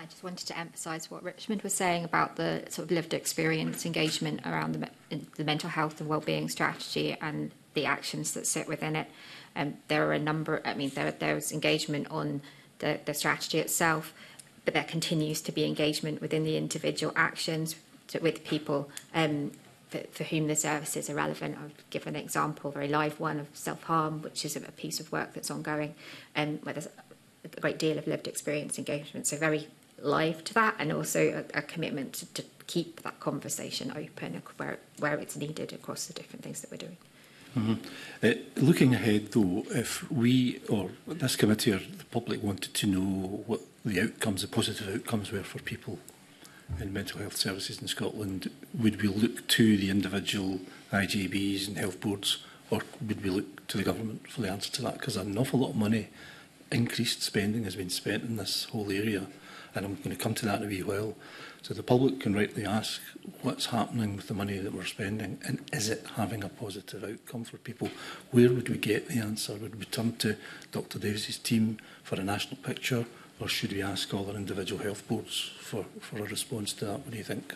I just wanted to emphasise what Richmond was saying about the sort of lived experience engagement around the mental health and wellbeing strategy and the actions that sit within it. There are a number, there's engagement on the strategy itself, but there continues to be engagement within the individual actions with people for whom the services are relevant. I'll give an example, a very live one, of self-harm, which is a piece of work that's ongoing, where there's a great deal of lived experience engagement. So very live to that, and also a commitment to keep that conversation open where it's needed across the different things that we're doing. Mm-hmm. Looking ahead, though, if we, or this committee or the public, wanted to know what the outcomes, the positive outcomes were for people in mental health services in Scotland, would we look to the individual IGBs and health boards, or would we look to the government for the answer to that? Because an awful lot of money, increased spending, has been spent in this whole area, and I'm going to come to that in a wee while. So the public can rightly ask what's happening with the money that we're spending, and is it having a positive outcome for people? Where would we get the answer? Would we turn to Dr Davies's team for a national picture, or should we ask all our individual health boards for a response to that? What do you think?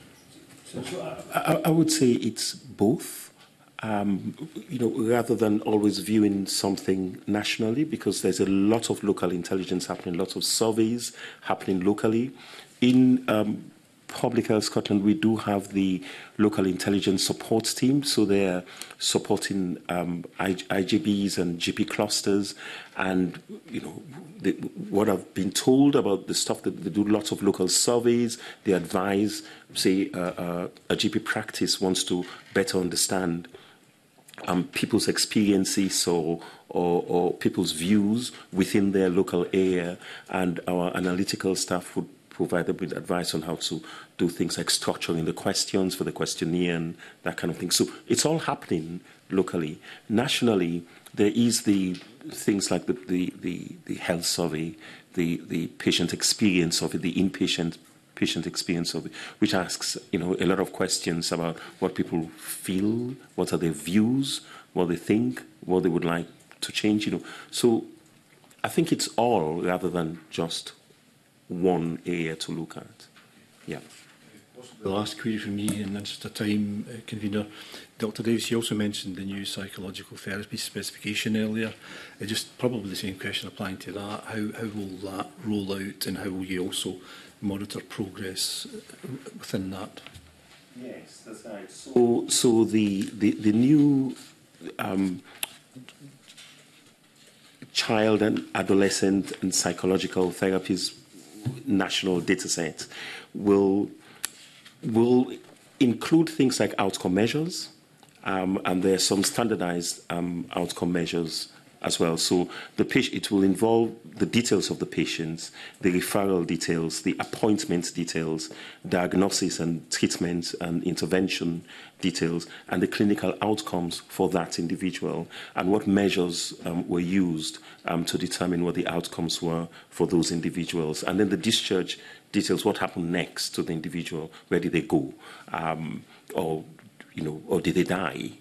I would say it's both. Rather than always viewing something nationally, because there's a lot of local intelligence happening, lots of surveys happening locally. In Public Health Scotland, we do have the local intelligence support team, so they're supporting IGBs and GP clusters, and what I've been told about the stuff that they do, lots of local surveys. They advise, say, a GP practice wants to better understand people's experiences or people's views within their local area, and our analytical staff would provide them with advice on how to do things like structuring the questions for the questionnaire and that kind of thing. So it's all happening locally. Nationally, there is the things like the health survey, the patient experience of it, the inpatient patient experience of it, which asks a lot of questions about what people feel, what are their views, what they think, what they would like to change. So I think it's all rather than just one area to look at. Yeah. The last query from me, in the interest of time, Convener. Dr Davies, you also mentioned the new psychological therapy specification earlier. Just probably the same question applying to that. How will that roll out, and how will you also monitor progress within that? Yes, that's right. So the new child and adolescent and psychological therapies national data set will include things like outcome measures, and there are some standardized outcome measures as well. So it will involve the details of the patients, the referral details, the appointment details, diagnosis and treatment and intervention details, and the clinical outcomes for that individual, and what measures were used to determine what the outcomes were for those individuals. And then the discharge details, what happened next to the individual, where did they go, or did they die?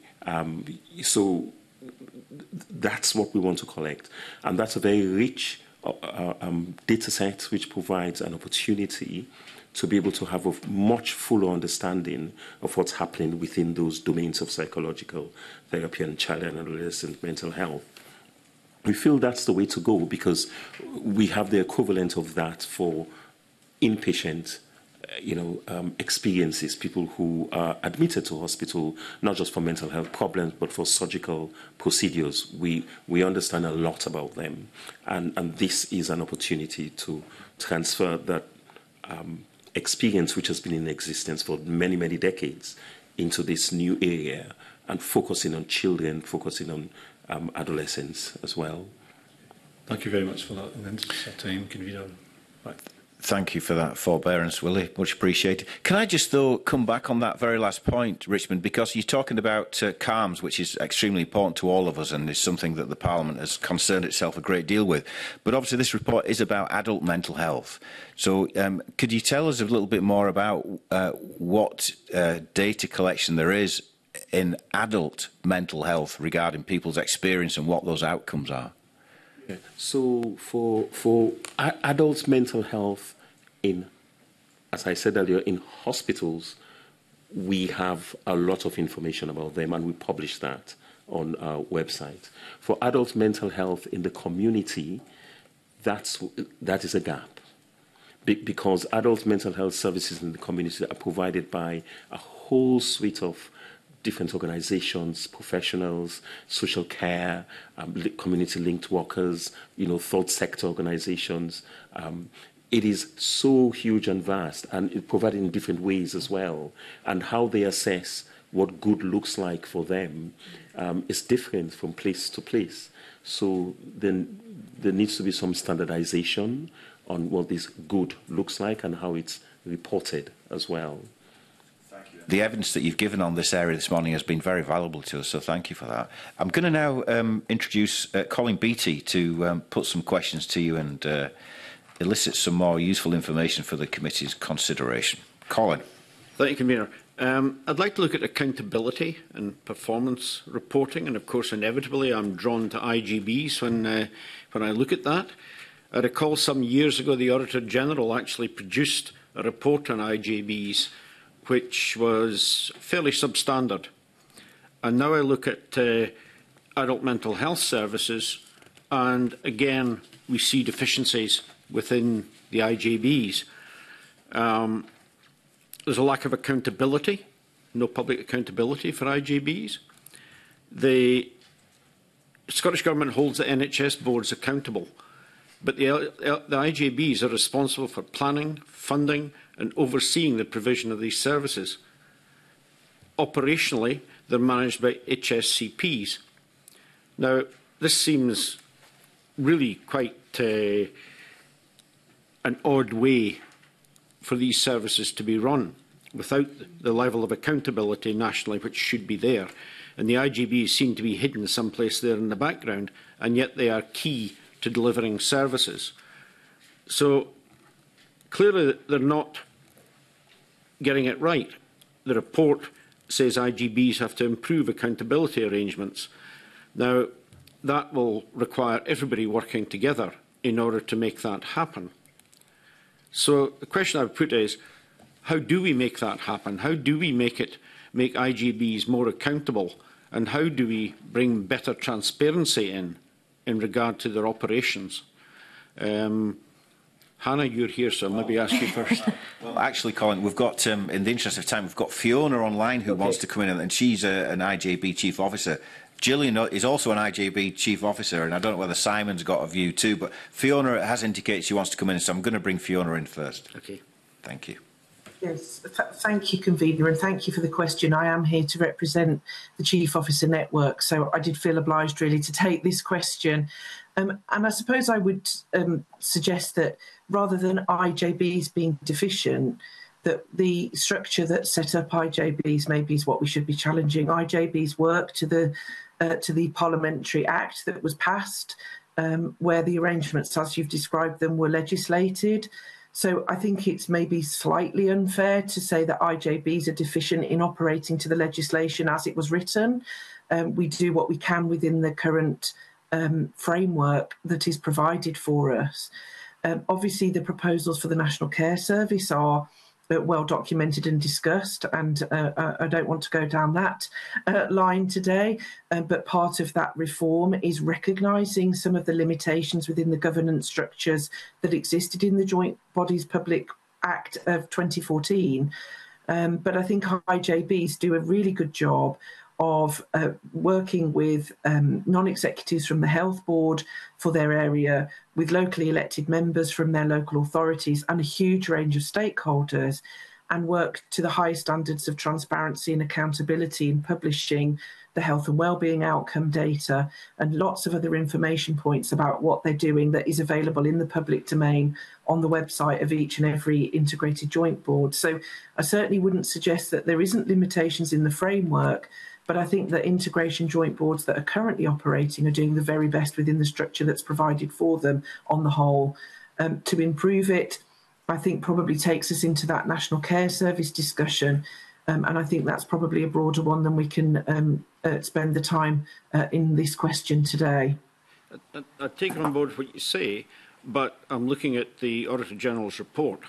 So that's what we want to collect, and that's a very rich data set which provides an opportunity to be able to have a much fuller understanding of what's happening within those domains of psychological therapy and child and adolescent mental health. We feel that's the way to go, because we have the equivalent of that for inpatient experiences, people who are admitted to hospital, not just for mental health problems, but for surgical procedures. We understand a lot about them. And this is an opportunity to transfer that experience, which has been in existence for many, many decades, into this new area, and focusing on children, focusing on adolescents as well. Thank you very much for that. And then time, Convener. Right. Thank you for that forbearance, Willie. Much appreciated. Can I just, though, come back on that very last point, Richmond, because you're talking about CARMS, which is extremely important to all of us and is something that the Parliament has concerned itself a great deal with. But obviously this report is about adult mental health. So could you tell us a little bit more about what data collection there is in adult mental health regarding people's experience and what those outcomes are? So for adult mental health, as I said earlier, in hospitals, we have a lot of information about them, and we publish that on our website. For adult mental health in the community, that is a gap, because adult mental health services in the community are provided by a whole suite of different organizations, professionals, social care, community-linked workers, third sector organizations. It is so huge and vast, and it provided in different ways as well. And how they assess what good looks like for them is different from place to place. So then there needs to be some standardization on what this good looks like and how it's reported as well. Thank you. The evidence that you've given on this area this morning has been very valuable to us, so thank you for that. I'm going to now introduce Colin Beattie to put some questions to you and elicit some more useful information for the committee's consideration. Colin. Thank you, Convener. I'd like to look at accountability and performance reporting, and of course, inevitably, I'm drawn to IGBs when I look at that. I recall some years ago, the Auditor General actually produced a report on IGBs, which was fairly substandard. And now I look at adult mental health services, and again, we see deficiencies within the IGBs. There's a lack of accountability, no public accountability for IGBs. The Scottish Government holds the NHS boards accountable, but the IGBs are responsible for planning, funding and overseeing the provision of these services. Operationally, they're managed by HSCPs. Now, this seems really quite an odd way for these services to be run without the level of accountability nationally which should be there. And the IGBs seem to be hidden someplace there in the background, and yet they are key to delivering services. So clearly they're not getting it right. The report says IGBs have to improve accountability arrangements. Now, that will require everybody working together in order to make that happen. So the question I would put is, how do we make that happen? How do we make IGBs more accountable? And how do we bring better transparency in regard to their operations? Hannah, you're here, so I'll maybe ask you first. Well, actually, Colin, we've got, in the interest of time, we've got Fiona online who wants to come in, and she's an IJB Chief Officer. Gillian is also an IJB Chief Officer, and I don't know whether Simon's got a view too, but Fiona has indicated she wants to come in, so I'm going to bring Fiona in first. Okay. Thank you. Yes, thank you, Convener, and thank you for the question. I am here to represent the Chief Officer Network, so I did feel obliged really to take this question. And I suppose I would suggest that rather than IJBs being deficient, that the structure that set up IJBs maybe is what we should be challenging. IJBs work to the Parliamentary Act that was passed, where the arrangements as you've described them were legislated. So I think it's maybe slightly unfair to say that IJBs are deficient in operating to the legislation as it was written. We do what we can within the current framework that is provided for us. Obviously, the proposals for the National Care Service are well documented and discussed, and I don't want to go down that line today, but part of that reform is recognising some of the limitations within the governance structures that existed in the Joint Bodies Public Act of 2014. But I think IJBs do a really good job of working with non-executives from the Health Board for their area, with locally elected members from their local authorities and a huge range of stakeholders, and work to the high standards of transparency and accountability in publishing the health and wellbeing outcome data and lots of other information points about what they're doing that is available in the public domain on the website of each and every integrated joint board. So I certainly wouldn't suggest that there isn't limitations in the framework, but I think that integration joint boards that are currently operating are doing the very best within the structure that's provided for them on the whole. To improve it, I think probably takes us into that National Care Service discussion, and I think that's probably a broader one than we can spend the time in this question today. I've taken on board what you say, but I'm looking at the Auditor General's report,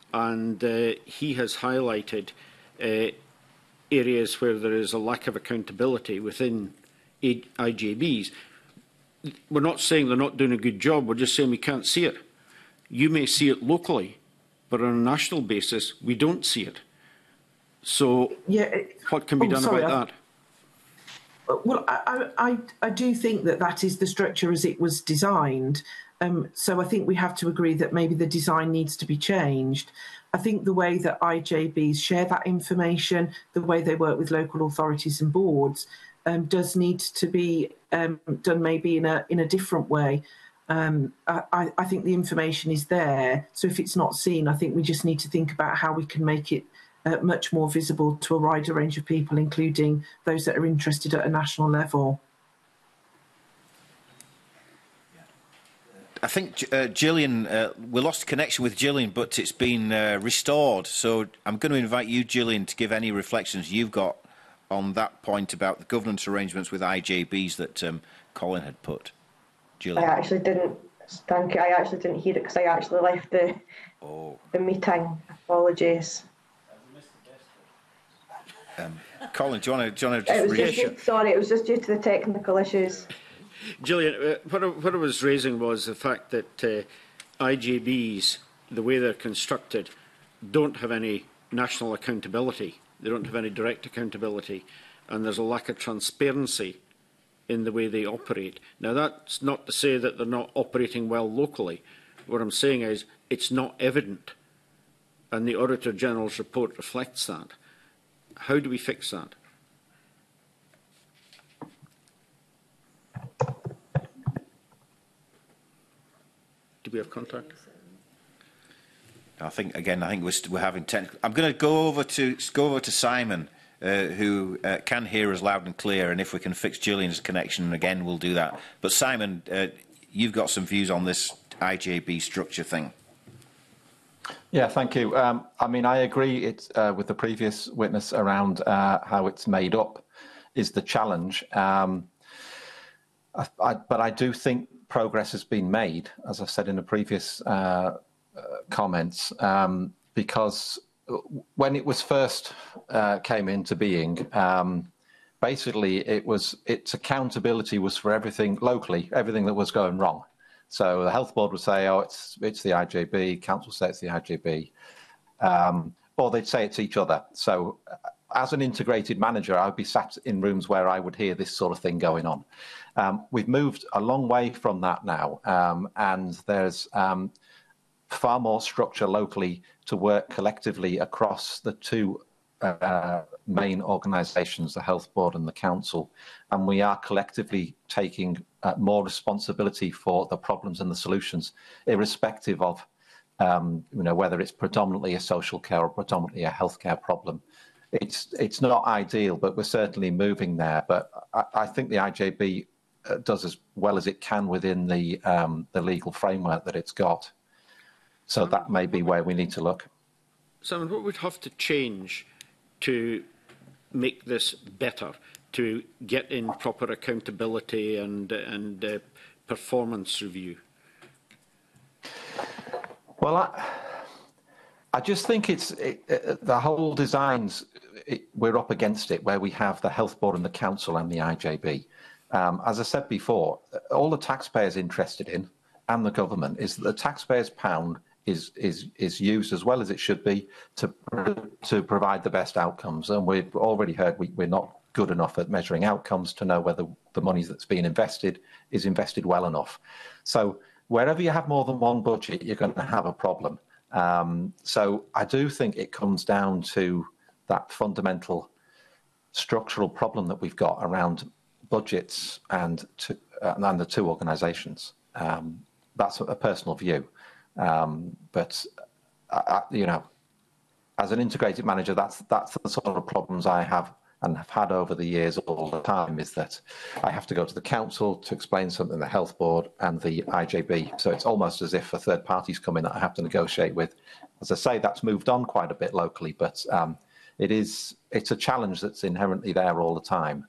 and he has highlighted areas where there is a lack of accountability within IJBs. We're not saying they're not doing a good job, we're just saying we can't see it. You may see it locally, but on a national basis, we don't see it. So what can be done about that? Well, I do think that is the structure as it was designed. So I think we have to agree that maybe the design needs to be changed. I think the way that IJBs share that information, the way they work with local authorities and boards, does need to be done maybe in a different way. I think the information is there, so if it's not seen, I think we just need to think about how we can make it much more visible to a wider range of people, including those that are interested at a national level. I think, Gillian, we lost connection with Gillian, but it's been restored. So I'm going to invite you, Gillian, to give any reflections you've got on that point about the governance arrangements with IJBs that Colin had put. Gillian. I actually didn't. Thank you. I actually didn't hear it because I actually left the meeting. Apologies. Colin, do you want to just sorry, it was just due to the technical issues. Gillian, what I was raising was the fact that IJBs, the way they're constructed, don't have any national accountability. They don't have any direct accountability, and there's a lack of transparency in the way they operate. Now, that's not to say that they're not operating well locally. What I'm saying is it's not evident, and the Auditor General's report reflects that. How do we fix that? Do we have contact? I think we're having technical. I'm going to go over to Simon, who can hear us loud and clear, and if we can fix Gillian's connection again, we'll do that. But Simon, you've got some views on this IJB structure thing. Yeah, thank you. I mean, I agree with the previous witness around how it's made up is the challenge. But I do think progress has been made, as I've said in the previous comments, because when it was first came into being, basically its accountability was for everything locally, everything that was going wrong. So the health board would say, "Oh, it's the IJB." Council say it's the IJB, or they'd say it's each other. So, as an integrated manager, I would be sat in rooms where I would hear this sort of thing going on. We've moved a long way from that now, and there's far more structure locally to work collectively across the two main organisations, the health board and the council, and we are collectively taking more responsibility for the problems and the solutions, irrespective of whether it's predominantly a social care or predominantly a healthcare problem. It's not ideal, but we're certainly moving there. But I think the IJB does as well as it can within the legal framework that it's got. So that may be where we need to look. Simon, what would have to change to make this better, to get in proper accountability and performance review? Well, I just think the whole designs, we're up against it, where we have the health board and the council and the IJB. As I said before, all the taxpayers interested in, and the government, is that the taxpayers' pound is used as well as it should be to provide the best outcomes. And we've already heard we're not good enough at measuring outcomes to know whether the money that's being invested is invested well enough. So wherever you have more than one budget, you're going to have a problem. So I do think it comes down to that fundamental structural problem that we've got around budgets and the two organisations. That's a personal view. But as an integrated manager, that's the sort of problems I have and have had over the years all the time, is that I have to go to the council to explain something, the health board and the IJB. So it's almost as if a third party's come in that I have to negotiate with. As I say, that's moved on quite a bit locally, but it's a challenge that's inherently there all the time.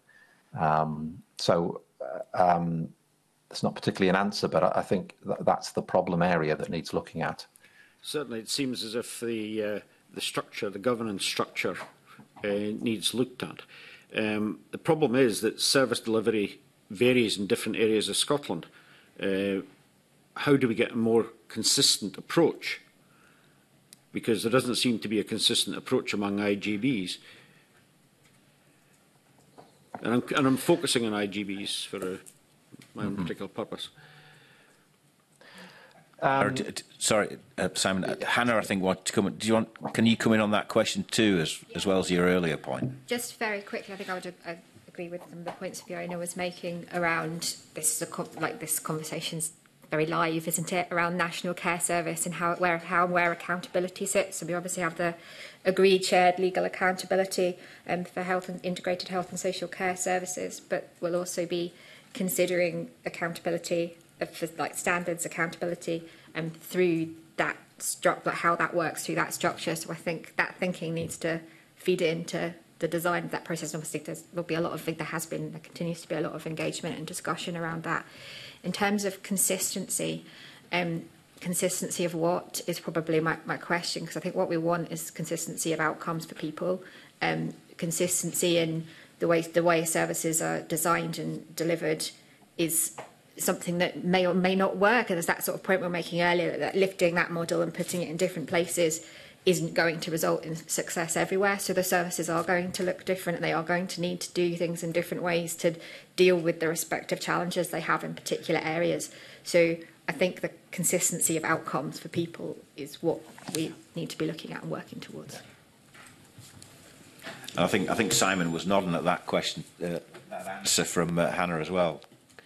It's not particularly an answer, but I think that's the problem area that needs looking at. Certainly, it seems as if the structure, the governance structure, needs looked at. The problem is that service delivery varies in different areas of Scotland. How do we get a more consistent approach? Because there doesn't seem to be a consistent approach among IGBs. And I'm focusing on IGBs for my own particular purpose. Sorry, Simon. Hannah, I think wanted to come. Can you come in on that question too, as well as your earlier point? Just very quickly, I think I would agree with some of the points Fiona was making around this. This conversation's very live, isn't it? Around National Care Service and where accountability sits. So we obviously have the agreed shared legal accountability for health and integrated health and social care services, but we'll also be considering accountability for standards accountability through that how that works through that structure. So I think that thinking needs to feed into the design of that process. And obviously there continues to be a lot of engagement and discussion around that. In terms of consistency, consistency of what is probably my question, because I think what we want is consistency of outcomes for people, consistency in the way services are designed and delivered is something that may or may not work. And there's that sort of point we were making earlier, that lifting that model and putting it in different places isn't going to result in success everywhere. So the services are going to look different, and they are going to need to do things in different ways to deal with the respective challenges they have in particular areas. So I think the consistency of outcomes for people is what we need to be looking at and working towards. I think Simon was nodding at that question, that answer from Hannah as well.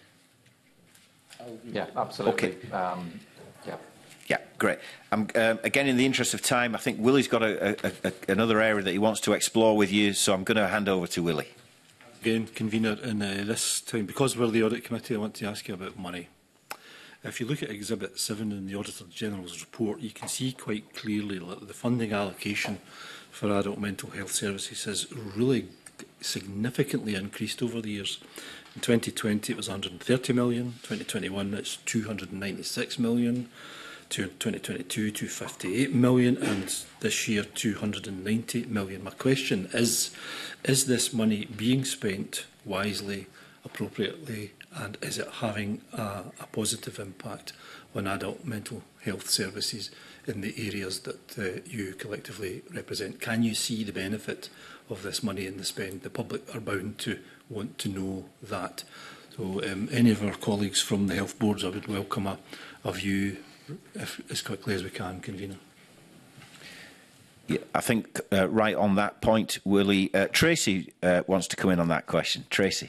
Yeah, absolutely. Okay. Yeah. Yeah, great. Again, in the interest of time, I think Willie's got another area that he wants to explore with you, so I'm going to hand over to Willie. Again, convener, in this time, because we're the Audit Committee, I want to ask you about money. If you look at Exhibit 7 in the Auditor General's report, you can see quite clearly that the funding allocation for adult mental health services has really significantly increased over the years. In 2020, it was 130 million. 2021, it's 296 million. 2022, 258 million, and this year 290 million. My question is this money being spent wisely, appropriately, and is it having a positive impact on adult mental health services in the areas that you collectively represent? Can you see the benefit of this money in the spend? The public are bound to want to know that. So any of our colleagues from the health boards, I would welcome a view as quickly as we can, convener. Yeah, I think right on that point, Willie. Tracy wants to come in on that question. Tracy.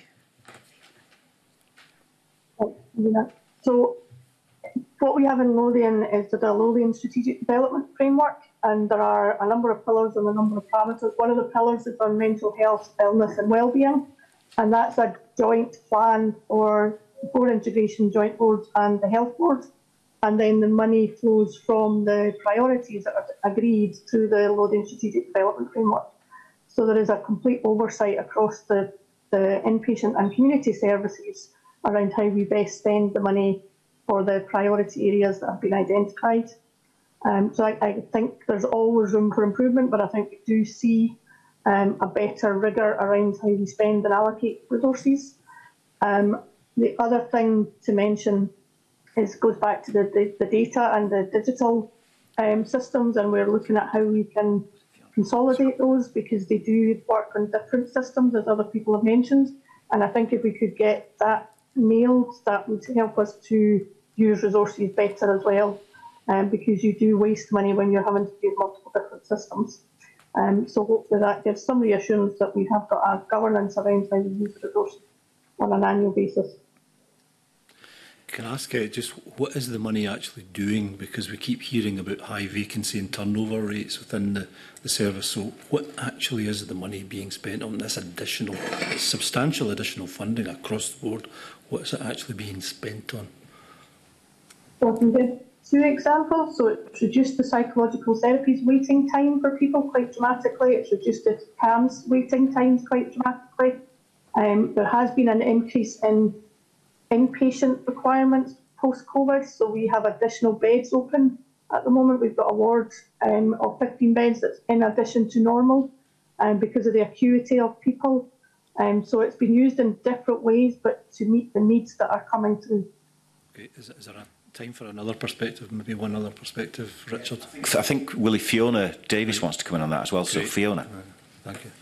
So what we have in Lothian is the Lothian Strategic Development Framework, and there are a number of pillars and a number of parameters. One of the pillars is on mental health, illness and wellbeing, and that's a joint plan for integration joint boards and the health board. And then the money flows from the priorities that are agreed through the Lothian Strategic Development Framework. So there is a complete oversight across the inpatient and community services around how we best spend the money for the priority areas that have been identified. So I think there's always room for improvement, but I think we do see a better rigour around how we spend and allocate resources. The other thing to mention goes back to the data and the digital systems, and we're looking at how we can consolidate those, because they do work on different systems, as other people have mentioned. And I think if we could get that nailed, that would help us to use resources better as well, because you do waste money when you're having to use multiple different systems. So hopefully that gives some reassurance that we have got a governance around how we use resources on an annual basis. Can I ask just what is the money actually doing? Because we keep hearing about high vacancy and turnover rates within the service. So what actually is the money being spent on this additional, substantial additional funding across the board? What is it actually being spent on? So I can give two examples. So it's reduced the psychological therapies waiting time for people quite dramatically. It's reduced the CAMS waiting times quite dramatically. There has been an increase in inpatient requirements post-COVID, so we have additional beds open At the moment, we've got a ward of 15 beds that's in addition to normal because of the acuity of people. So it's been used in different ways, but to meet the needs that are coming through. Okay. Is there a time for another perspective, maybe one other perspective, Richard? I think Willie Fiona Davis wants to come in on that as well. Okay. So Fiona. Thank you.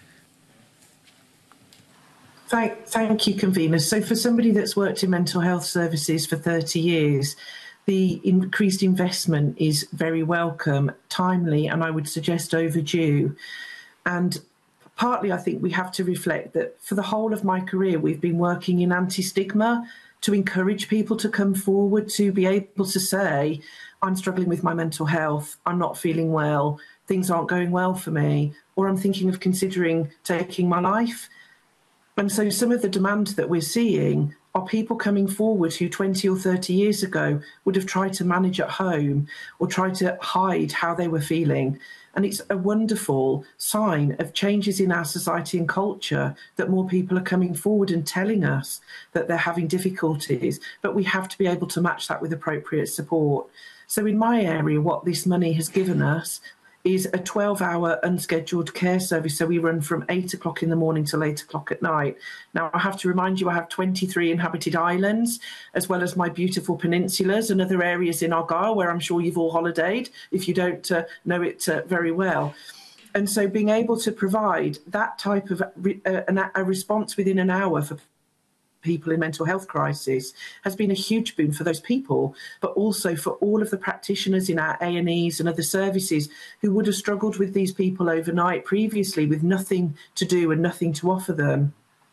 Thank you, convener. So for somebody that's worked in mental health services for 30 years, the increased investment is very welcome, timely, and I would suggest overdue. And partly I think we have to reflect that for the whole of my career, we've been working in anti-stigma to encourage people to come forward, to be able to say, I'm struggling with my mental health, I'm not feeling well, things aren't going well for me, or I'm thinking of considering taking my life. And so some of the demand that we're seeing are people coming forward who 20 or 30 years ago would have tried to manage at home or tried to hide how they were feeling. And it's a wonderful sign of changes in our society and culture that more people are coming forward and telling us that they're having difficulties, but we have to be able to match that with appropriate support. So in my area, what this money has given us is a 12-hour unscheduled care service. So we run from 8 o'clock in the morning till 8 o'clock at night. Now, I have to remind you, I have 23 inhabited islands, as well as my beautiful peninsulas and other areas in Argyll, where I'm sure you've all holidayed, if you don't know it very well. And so being able to provide that type of a response within an hour for people in mental health crisis has been a huge boon for those people, but also for all of the practitioners in our A&Es and other services who would have struggled with these people overnight previously with nothing to do and nothing to offer them.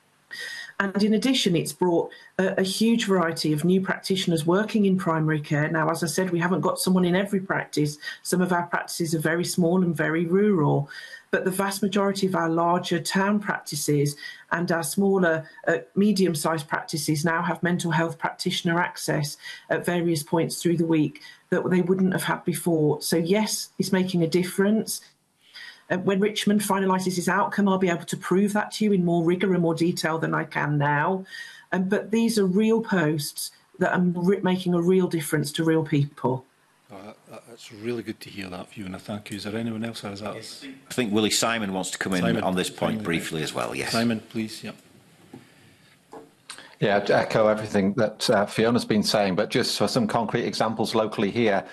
And in addition, it's brought a huge variety of new practitioners working in primary care. Now, as I said, we haven't got someone in every practice. Some of our practices are very small and very rural. But the vast majority of our larger town practices and our smaller, medium-sized practices now have mental health practitioner access at various points through the week that they wouldn't have had before. So yes, it's making a difference. When Richmond finalises his outcome, I'll be able to prove that to you in more rigour and more detail than I can now. But these are real posts that are making a real difference to real people. That's really good to hear that, Fiona. Thank you. Is there anyone else? Or is that I think Willie Simon wants to come in on this point briefly as well. Yes. Simon, please. Yep. Yeah, to echo everything that Fiona's been saying, but just for some concrete examples locally here,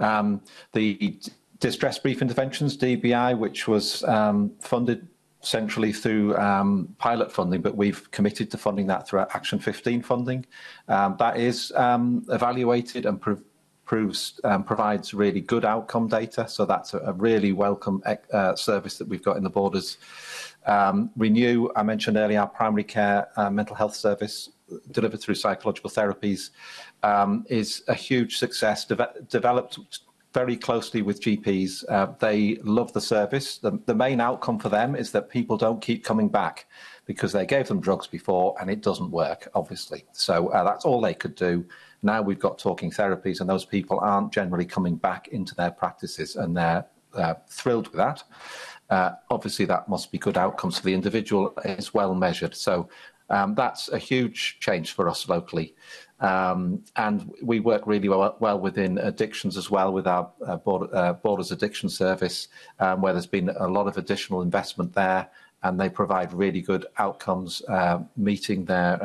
the Distress Brief Interventions, DBI, which was funded centrally through pilot funding, but we've committed to funding that through Action 15 funding. That is evaluated and provides really good outcome data. So that's a really welcome service that we've got in the borders. Renew, I mentioned earlier, our primary care mental health service delivered through psychological therapies is a huge success, developed very closely with GPs. They love the service. The main outcome for them is that people don't keep coming back because they gave them drugs before and it doesn't work, obviously. So that's all they could do. Now we've got talking therapies and those people aren't generally coming back into their practices and they're thrilled with that. Obviously, that must be good outcomes for the individual is well measured. So that's a huge change for us locally. And we work really well within addictions as well with our Borders Addiction Service, where there's been a lot of additional investment there, and they provide really good outcomes, meeting their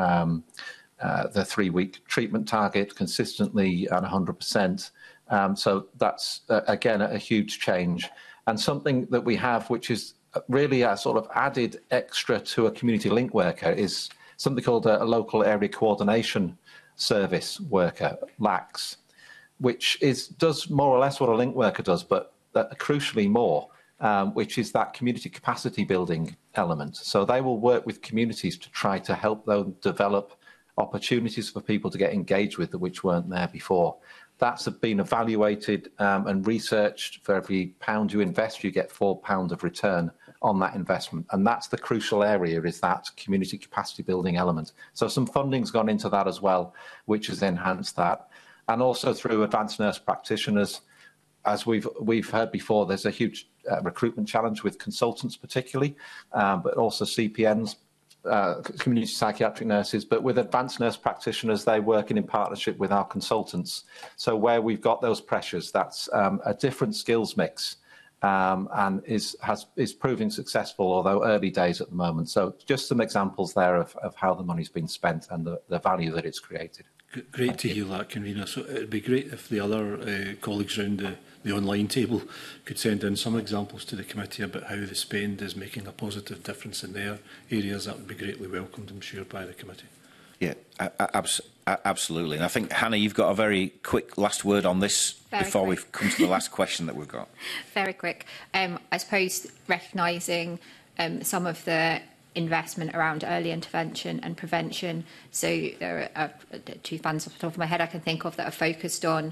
3-week treatment target consistently at 100%. So that's, again, a huge change. And something that we have, which is really a sort of added extra to a community link worker, is something called a local area coordination service worker, LACS, which does more or less what a link worker does, but crucially more, which is that community capacity building element. So they will work with communities to try to help them develop opportunities for people to get engaged with which weren't there before. That's been evaluated and researched. For every £1 you invest, you get £4 of return on that investment. And that's the crucial area, is that community capacity building element. So some funding's gone into that as well, which has enhanced that. And also through advanced nurse practitioners, as we've heard before, there's a huge recruitment challenge with consultants particularly, but also CPNs. community psychiatric nurses, but with advanced nurse practitioners, they're working in partnership with our consultants. So where we've got those pressures, that's a different skills mix, and is proving successful, although early days at the moment. So just some examples there of how the money's been spent and the value that it's created. Great to hear that, Convener. So it'd be great if the other colleagues around the online table could send in some examples to the committee about how the spend is making a positive difference in their areas. That would be greatly welcomed, I'm sure, by the committee. Yeah, absolutely. And I think, Hannah, you've got a very quick last word on this before we come to the last question that we've got. Very quick. I suppose recognising some of the investment around early intervention and prevention. So there are two funds off the top of my head I can think of that are focused on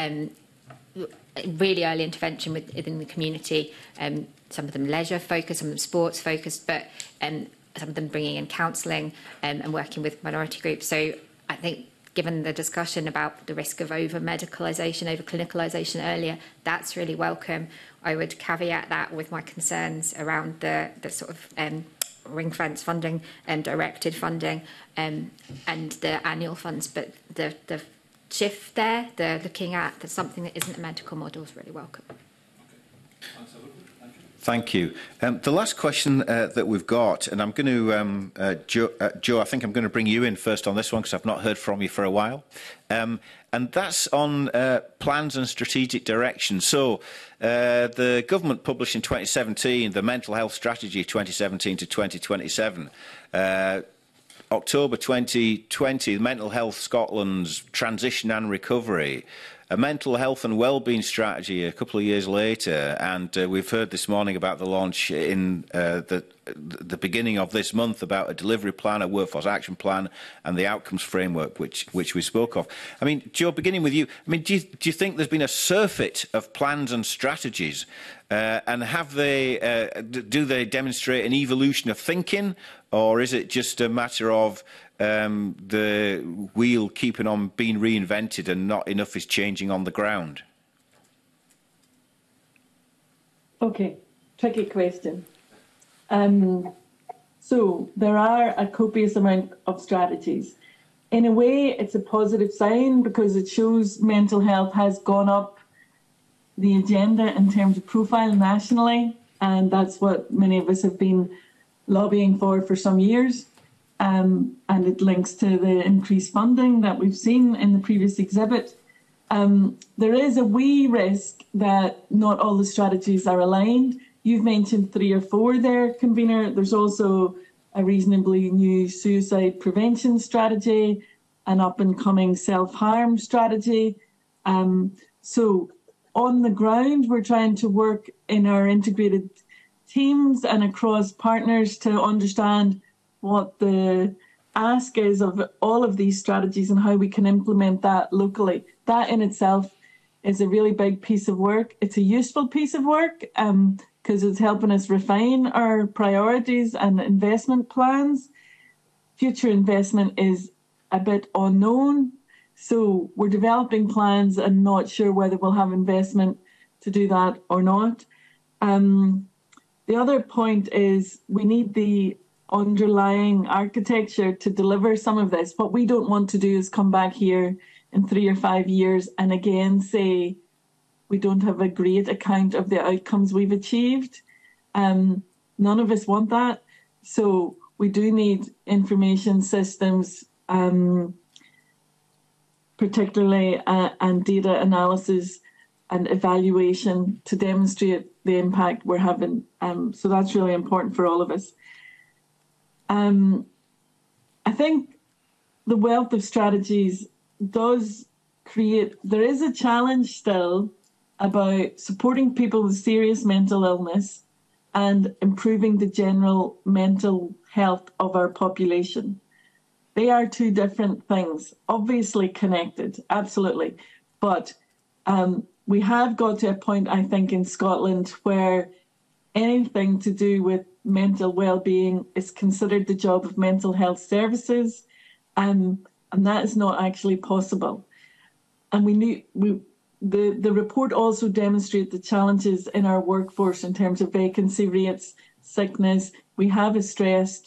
really early intervention within the community. Some of them leisure focused, some of them sports focused, but some of them bringing in counselling and working with minority groups. So I think, given the discussion about the risk of over-medicalisation, over-clinicalisation earlier, that's really welcome. I would caveat that with my concerns around the sort of ring-fence funding and directed funding and the annual funds. But the shift there, the looking at something that isn't a medical model is really welcome. Thank you. The last question that we've got, and I'm going to, Joe, I think I'm going to bring you in first on this one because I've not heard from you for a while. And that's on plans and strategic direction. So the government published in 2017 the Mental Health Strategy 2017 to 2027. October 2020, Mental Health Scotland's Transition and Recovery. A mental health and wellbeing strategy a couple of years later, and we've heard this morning about the launch in the beginning of this month about a delivery plan, a workforce action plan, and the outcomes framework, which we spoke of. I mean, Joe, beginning with you, I mean, do you think there's been a surfeit of plans and strategies, and have they do they demonstrate an evolution of thinking, or is it just a matter of the wheel keeping on being reinvented and not enough is changing on the ground? Okay, tricky question. So there are a copious amount of strategies. In a way, it's a positive sign because it shows mental health has gone up the agenda in terms of profile nationally, and that's what many of us have been lobbying for some years. And it links to the increased funding that we've seen in the previous exhibit. There is a wee risk that not all the strategies are aligned. You've mentioned 3 or 4 there, Convener. There's also a reasonably new suicide prevention strategy, an up-and-coming self-harm strategy. So on the ground, we're trying to work in our integrated teams and across partners to understand what the ask is of all of these strategies and how we can implement that locally. That in itself is a really big piece of work. It's a useful piece of work because it's helping us refine our priorities and investment plans. Future investment is a bit unknown, so we're developing plans and not sure whether we'll have investment to do that or not. The other point is we need the underlying architecture to deliver some of this. What we don't want to do is come back here in 3 or 5 years and again say we don't have a great account of the outcomes we've achieved. None of us want that. So we do need information systems, particularly and data analysis and evaluation to demonstrate the impact we're having. So that's really important for all of us. I think the wealth of strategies does create, there is a challenge still about supporting people with serious mental illness and improving the general mental health of our population. They are 2 different things, obviously connected, absolutely. But we have got to a point, I think, in Scotland where anything to do with mental well-being is considered the job of mental health services, and that is not actually possible. And the report also demonstrates the challenges in our workforce in terms of vacancy rates, sickness. We have a stressed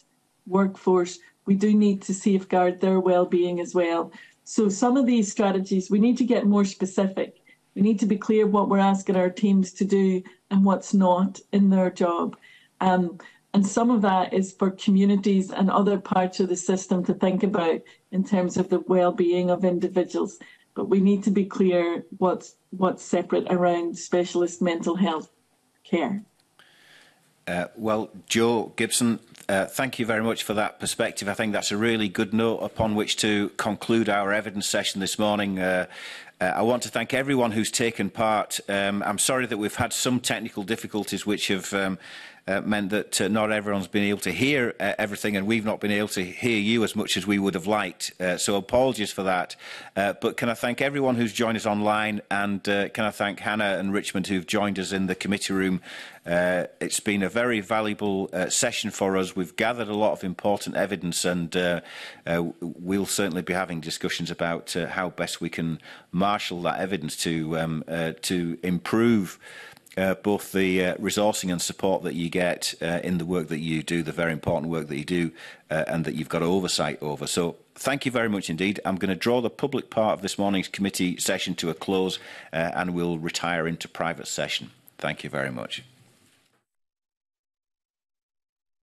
workforce, we do need to safeguard their well-being as well. So some of these strategies, we need to get more specific. We need to be clear what we're asking our teams to do and what's not in their job. And some of that is for communities and other parts of the system to think about in terms of the well-being of individuals. But we need to be clear what's separate around specialist mental health care. Well, Jo Gibson, thank you very much for that perspective. I think that's a really good note upon which to conclude our evidence session this morning. I want to thank everyone who's taken part. I'm sorry that we've had some technical difficulties which have meant that not everyone's been able to hear everything, and we've not been able to hear you as much as we would have liked. So apologies for that. But can I thank everyone who's joined us online, and can I thank Hannah and Richmond who've joined us in the committee room. It's been a very valuable session for us. We've gathered a lot of important evidence, and we'll certainly be having discussions about how best we can marshal that evidence to improve both the resourcing and support that you get in the work that you do, the very important work that you do, and that you've got oversight over. So thank you very much indeed. I'm going to draw the public part of this morning's committee session to a close, and we'll retire into private session. Thank you very much.